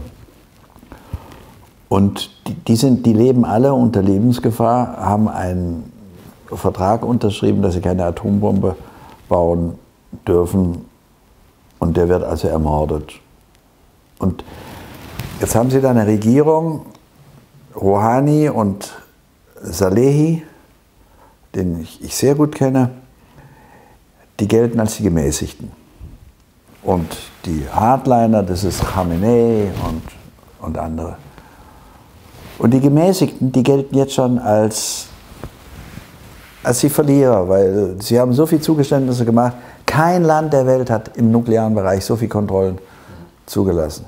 Und die, die, sind, die leben alle unter Lebensgefahr, haben einen Vertrag unterschrieben, dass sie keine Atombombe bauen dürfen. Und der wird also ermordet. Und jetzt haben sie da eine Regierung, Rouhani und Salehi, den ich, ich sehr gut kenne, die gelten als die Gemäßigten. Und die Hardliner, das ist Khamenei und, und andere. Und die Gemäßigten, die gelten jetzt schon als, als die Verlierer, weil sie haben so viele Zugeständnisse gemacht. Kein Land der Welt hat im nuklearen Bereich so viele Kontrollen zugelassen.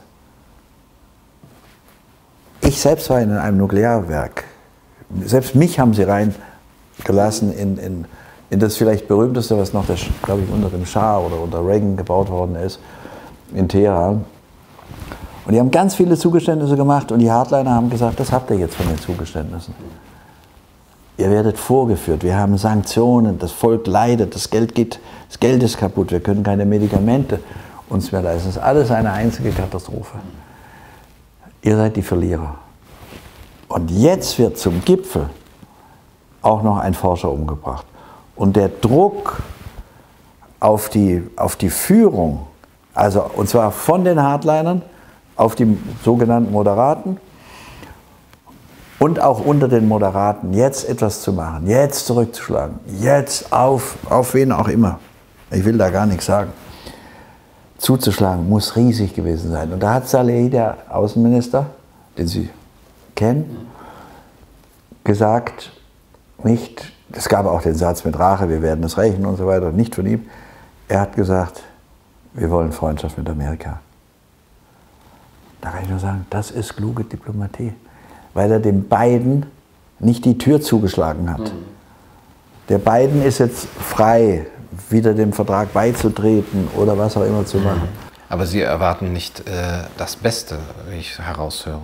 Ich selbst war in einem Nuklearwerk. Selbst mich haben sie reingelassen in, in, in das vielleicht berühmteste, was noch, glaube ich, unter dem Schah oder unter Reagan gebaut worden ist, in Teheran. Und die haben ganz viele Zugeständnisse gemacht und die Hardliner haben gesagt, das habt ihr jetzt von den Zugeständnissen. Ihr werdet vorgeführt, wir haben Sanktionen, das Volk leidet, das Geld geht, das Geld ist kaputt, wir können keine Medikamente uns mehr leisten. Das ist alles eine einzige Katastrophe. Ihr seid die Verlierer. Und jetzt wird zum Gipfel auch noch ein Forscher umgebracht. Und der Druck auf die, auf die Führung, also und zwar von den Hardlinern auf die sogenannten Moderaten und auch unter den Moderaten, jetzt etwas zu machen, jetzt zurückzuschlagen, jetzt auf, auf wen auch immer, ich will da gar nichts sagen, zuzuschlagen, muss riesig gewesen sein. Und da hat Salehi, der Außenminister, den Sie kennen, gesagt, nicht, es gab auch den Satz mit Rache, wir werden es rächen und so weiter, nicht von ihm. Er hat gesagt, wir wollen Freundschaft mit Amerika. Da kann ich nur sagen, das ist kluge Diplomatie, weil er dem Biden nicht die Tür zugeschlagen hat. Mhm. Der Biden ist jetzt frei, wieder dem Vertrag beizutreten oder was auch immer zu machen. Aber Sie erwarten nicht äh, das Beste, wie ich heraushöre.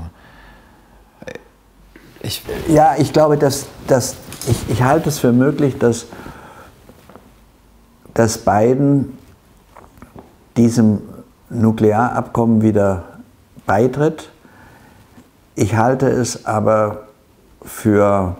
Ich ja, ich glaube, dass, dass ich, ich halte es für möglich, dass, dass Biden diesem Nuklearabkommen wieder beitritt. Ich halte es aber für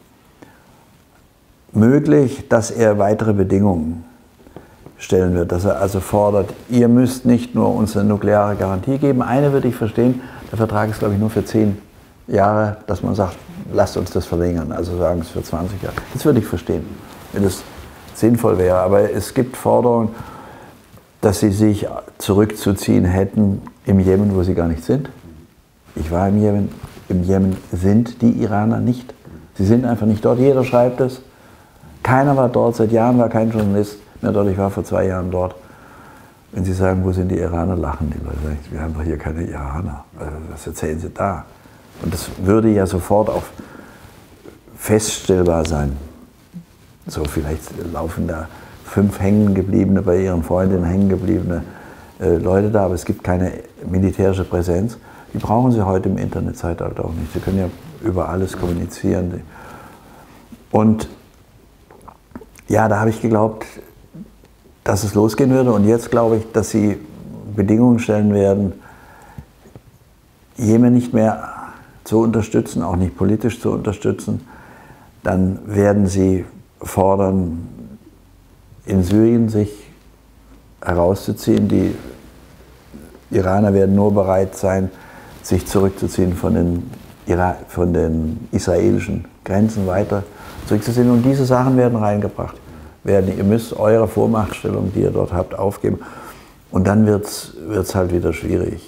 möglich, dass er weitere Bedingungen stellen wird, dass er also fordert, ihr müsst nicht nur uns eine nukleare Garantie geben. Eine würde ich verstehen, der Vertrag ist, glaube ich, nur für zehn Jahre, dass man sagt, lasst uns das verlängern, also sagen es für zwanzig Jahre. Das würde ich verstehen, wenn es sinnvoll wäre. Aber es gibt Forderungen, dass sie sich zurückzuziehen hätten im Jemen, wo sie gar nicht sind. Ich war im Jemen. Im Jemen sind die Iraner nicht. Sie sind einfach nicht dort. Jeder schreibt es. Keiner war dort. Seit Jahren war kein Journalist mehr dort. Ich war vor zwei Jahren dort. Wenn Sie sagen, wo sind die Iraner, lachen die Leute. Wir haben doch hier keine Iraner. Was erzählen Sie da? Und das würde ja sofort auch feststellbar sein. So, vielleicht laufen da fünf hängengebliebene, bei ihren Freundinnen hängengebliebene äh, Leute da, aber es gibt keine militärische Präsenz. Die brauchen Sie heute im Internetzeitalter auch nicht. Sie können ja über alles kommunizieren. Und ja, da habe ich geglaubt, dass es losgehen würde. Und jetzt glaube ich, dass Sie Bedingungen stellen werden, Jemen nicht mehr zu unterstützen, auch nicht politisch zu unterstützen. Dann werden Sie fordern, in Syrien sich herauszuziehen. Die Iraner werden nur bereit sein, sich zurückzuziehen von den, Ira von den israelischen Grenzen weiter zurückzuziehen. Und diese Sachen werden reingebracht. Werden, ihr müsst eure Vormachtstellung, die ihr dort habt, aufgeben. Und dann wird es halt wieder schwierig.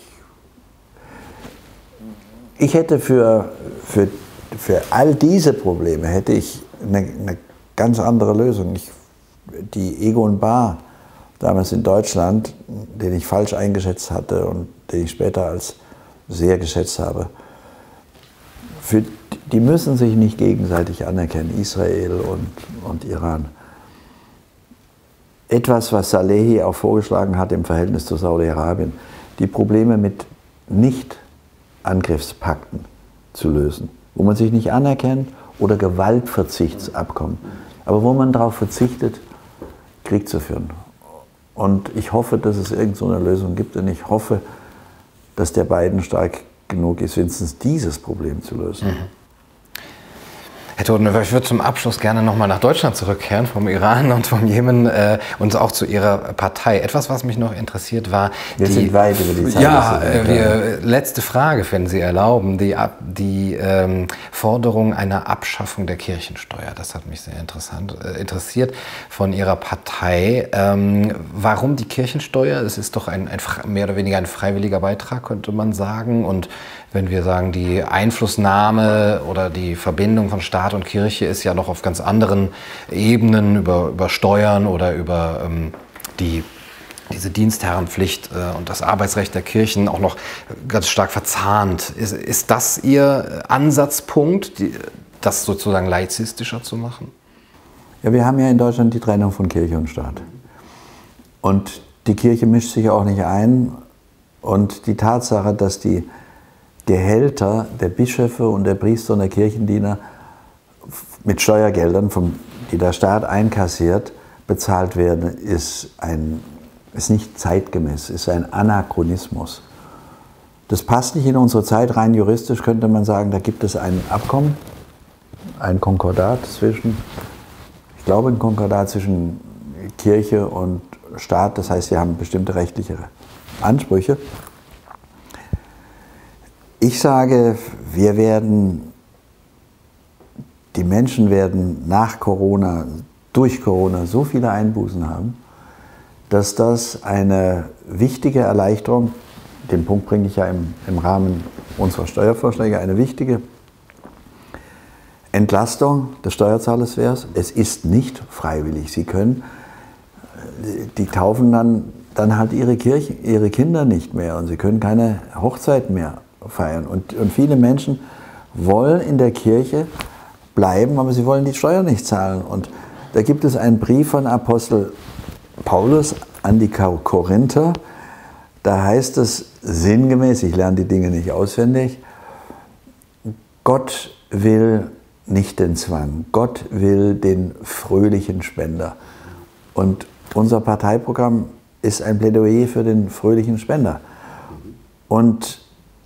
Ich hätte für, für, für all diese Probleme hätte ich eine, eine ganz andere Lösung. Ich, die Egon Bahr, damals in Deutschland, den ich falsch eingeschätzt hatte und den ich später als sehr geschätzt habe, für, die müssen sich nicht gegenseitig anerkennen, Israel und, und Iran. Etwas, was Salehi auch vorgeschlagen hat im Verhältnis zu Saudi-Arabien, die Probleme mit Nicht-Angriffspakten zu lösen, wo man sich nicht anerkennt, oder Gewaltverzichtsabkommen, aber wo man darauf verzichtet, Krieg zu führen. Und ich hoffe, dass es irgend so eine Lösung gibt, und ich hoffe, dass der Biden stark genug ist, wenigstens dieses Problem zu lösen. Mhm. Herr Todenhöfer, ich würde zum Abschluss gerne nochmal nach Deutschland zurückkehren, vom Iran und vom Jemen äh, und auch zu Ihrer Partei. Etwas, was mich noch interessiert, war wir die, sind weit über die Zeit. Ja, äh, wir, letzte Frage, wenn Sie erlauben, die, die ähm, Forderung einer Abschaffung der Kirchensteuer. Das hat mich sehr interessant, äh, interessiert von Ihrer Partei. Ähm, warum die Kirchensteuer? Es ist doch ein, ein mehr oder weniger ein freiwilliger Beitrag, könnte man sagen. Und wenn wir sagen, die Einflussnahme oder die Verbindung von Staat und Kirche ist ja noch auf ganz anderen Ebenen über, über Steuern oder über ähm, die, diese Dienstherrenpflicht äh, und das Arbeitsrecht der Kirchen auch noch ganz stark verzahnt. Ist, ist das Ihr Ansatzpunkt, die, das sozusagen laizistischer zu machen? Ja, wir haben ja in Deutschland die Trennung von Kirche und Staat. Und die Kirche mischt sich auch nicht ein. Und die Tatsache, dass die Gehälter der Bischöfe und der Priester und der Kirchendiener mit Steuergeldern, vom, die der Staat einkassiert, bezahlt werden, ist, ein, ist nicht zeitgemäß, ist ein Anachronismus. Das passt nicht in unsere Zeit. Rein juristisch könnte man sagen, da gibt es ein Abkommen, ein Konkordat zwischen, ich glaube ein Konkordat zwischen Kirche und Staat. Das heißt, wir haben bestimmte rechtliche Ansprüche. Ich sage, wir werden, die Menschen werden nach Corona, durch Corona so viele Einbußen haben, dass das eine wichtige Erleichterung, den Punkt bringe ich ja im, im Rahmen unserer Steuervorschläge, eine wichtige Entlastung des Steuerzahlers wäre. Es ist nicht freiwillig. Sie können, die taufen dann, dann halt ihre, Kirche, ihre Kinder nicht mehr und sie können keine Hochzeit mehr feiern. Und, und viele Menschen wollen in der Kirche bleiben, aber sie wollen die Steuer nicht zahlen. Und da gibt es einen Brief von Apostel Paulus an die Korinther. Da heißt es sinngemäß, ich lerne die Dinge nicht auswendig, Gott will nicht den Zwang, Gott will den fröhlichen Spender. Und unser Parteiprogramm ist ein Plädoyer für den fröhlichen Spender. Und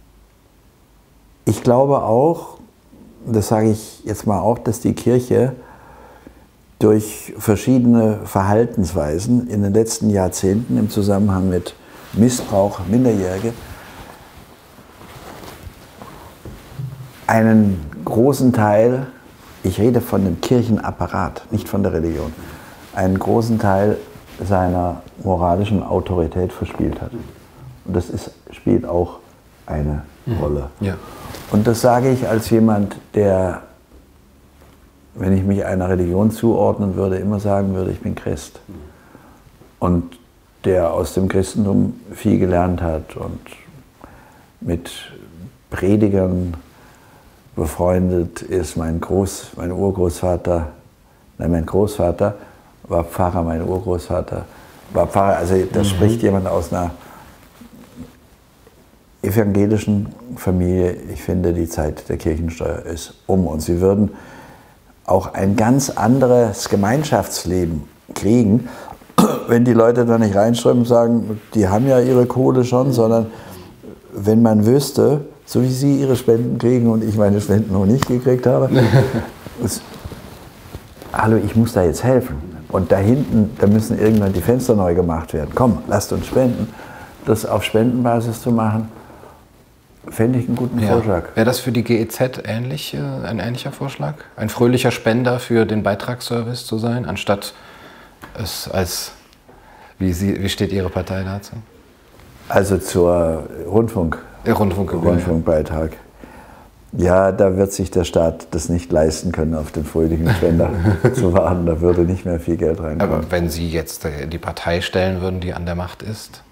ich glaube auch, das sage ich jetzt mal auch, dass die Kirche durch verschiedene Verhaltensweisen in den letzten Jahrzehnten im Zusammenhang mit Missbrauch Minderjährige einen großen Teil, ich rede von dem Kirchenapparat, nicht von der Religion, einen großen Teil seiner moralischen Autorität verspielt hat. Und das ist, spielt auch eine Rolle. Ja. Und das sage ich als jemand, der, wenn ich mich einer Religion zuordnen würde, immer sagen würde, ich bin Christ. Und der aus dem Christentum viel gelernt hat und mit Predigern befreundet ist. Mein, Groß, mein Urgroßvater, nein, mein Großvater war Pfarrer, mein Urgroßvater war Pfarrer. Also da mhm. spricht jemand aus einer evangelischen Familie. Ich finde, die Zeit der Kirchensteuer ist um. Und sie würden auch ein ganz anderes Gemeinschaftsleben kriegen, wenn die Leute da nicht reinschreiben und sagen, die haben ja ihre Kohle schon, sondern wenn man wüsste, so wie sie ihre Spenden kriegen und ich meine Spenden noch nicht gekriegt habe, ist, hallo, ich muss da jetzt helfen. Und da hinten, da müssen irgendwann die Fenster neu gemacht werden. Komm, lasst uns spenden. Das auf Spendenbasis zu machen, fände ich einen guten ja. Vorschlag. Wäre das für die G E Z ähnlich, äh, ein ähnlicher Vorschlag? Ein fröhlicher Spender für den Beitragsservice zu sein, anstatt es als, wie, Sie, wie steht Ihre Partei dazu? Also zur Rundfunk, der Rundfunk, Rundfunkbeitrag. Ja, da wird sich der Staat das nicht leisten können, auf den fröhlichen Spender zu warten. Da würde nicht mehr viel Geld reinkommen. Aber wenn Sie jetzt die Partei stellen würden, die an der Macht ist?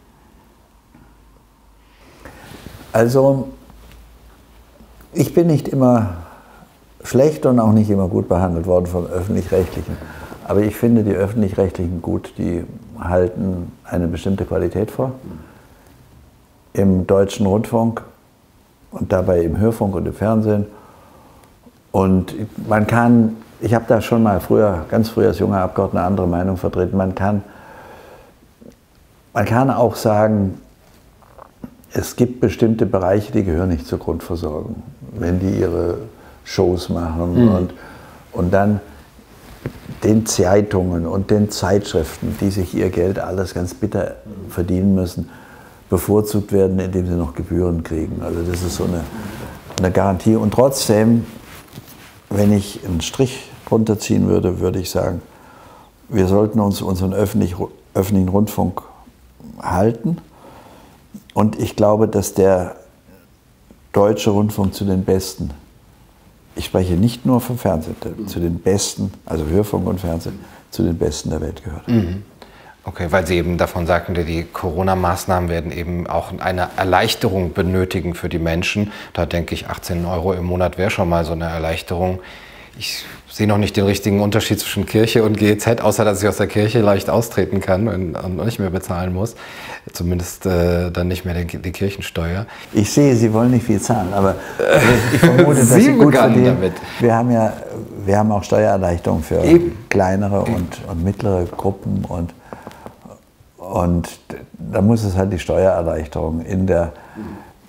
Also, ich bin nicht immer schlecht und auch nicht immer gut behandelt worden vom Öffentlich-Rechtlichen. Aber ich finde, die Öffentlich-Rechtlichen gut, die halten eine bestimmte Qualität vor. Im Deutschen Rundfunk und dabei im Hörfunk und im Fernsehen. Und man kann, ich habe da schon mal früher, ganz früh als junger Abgeordneter, eine andere Meinung vertreten. Man kann, man kann auch sagen, es gibt bestimmte Bereiche, die gehören nicht zur Grundversorgung, wenn die ihre Shows machen mhm. und, und dann den Zeitungen und den Zeitschriften, die sich ihr Geld alles ganz bitter verdienen müssen, bevorzugt werden, indem sie noch Gebühren kriegen. Also das ist so eine, eine Garantie. Und trotzdem, wenn ich einen Strich drunter ziehen würde, würde ich sagen, wir sollten uns unseren öffentlich, öffentlichen Rundfunk halten. Und ich glaube, dass der deutsche Rundfunk zu den besten, ich spreche nicht nur vom Fernsehen, zu den besten, also Hörfunk und Fernsehen, zu den besten der Welt gehört. Mhm. Okay, weil Sie eben davon sagten, die Corona-Maßnahmen werden eben auch eine Erleichterung benötigen für die Menschen. Da denke ich, achtzehn Euro im Monat wäre schon mal so eine Erleichterung. Ich sehe noch nicht den richtigen Unterschied zwischen Kirche und G E Z, außer dass ich aus der Kirche leicht austreten kann und, und nicht mehr bezahlen muss. Zumindest äh, dann nicht mehr die, die Kirchensteuer. Ich sehe, Sie wollen nicht viel zahlen, aber ich vermute, dass Sie, Sie gut verdienen. Damit. Wir haben ja, wir haben auch Steuererleichterungen für Eben. kleinere und, und mittlere Gruppen und Und da muss es halt die Steuererleichterung in der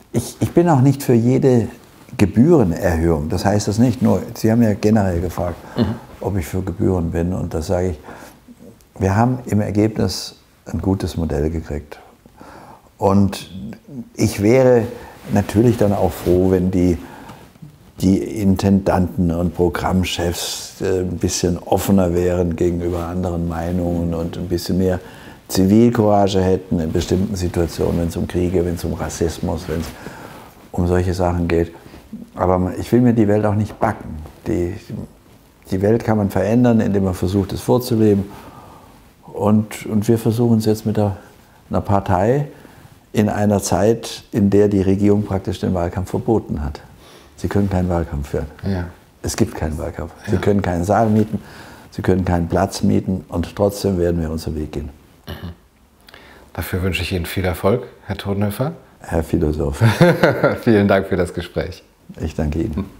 Ich, ich bin auch nicht für jede Gebührenerhöhung. Das heißt das nicht. Nur, Sie haben ja generell gefragt, mhm. ob ich für Gebühren bin. Und da sage ich, wir haben im Ergebnis ein gutes Modell gekriegt. Und ich wäre natürlich dann auch froh, wenn die, die Intendanten und Programmchefs ein bisschen offener wären gegenüber anderen Meinungen und ein bisschen mehr Zivilcourage hätten in bestimmten Situationen, wenn es um Kriege, wenn es um Rassismus, wenn es um solche Sachen geht. Aber ich will mir die Welt auch nicht backen. Die, die Welt kann man verändern, indem man versucht, es vorzuleben. Und, und wir versuchen es jetzt mit der, einer Partei in einer Zeit, in der die Regierung praktisch den Wahlkampf verboten hat. Sie können keinen Wahlkampf führen. Ja. Es gibt keinen Wahlkampf. Sie ja. können keinen Saal mieten, Sie können keinen Platz mieten und trotzdem werden wir unseren Weg gehen. Mhm. Dafür wünsche ich Ihnen viel Erfolg, Herr Todenhöfer. Herr Philosoph. Vielen Dank für das Gespräch. Ich danke Ihnen.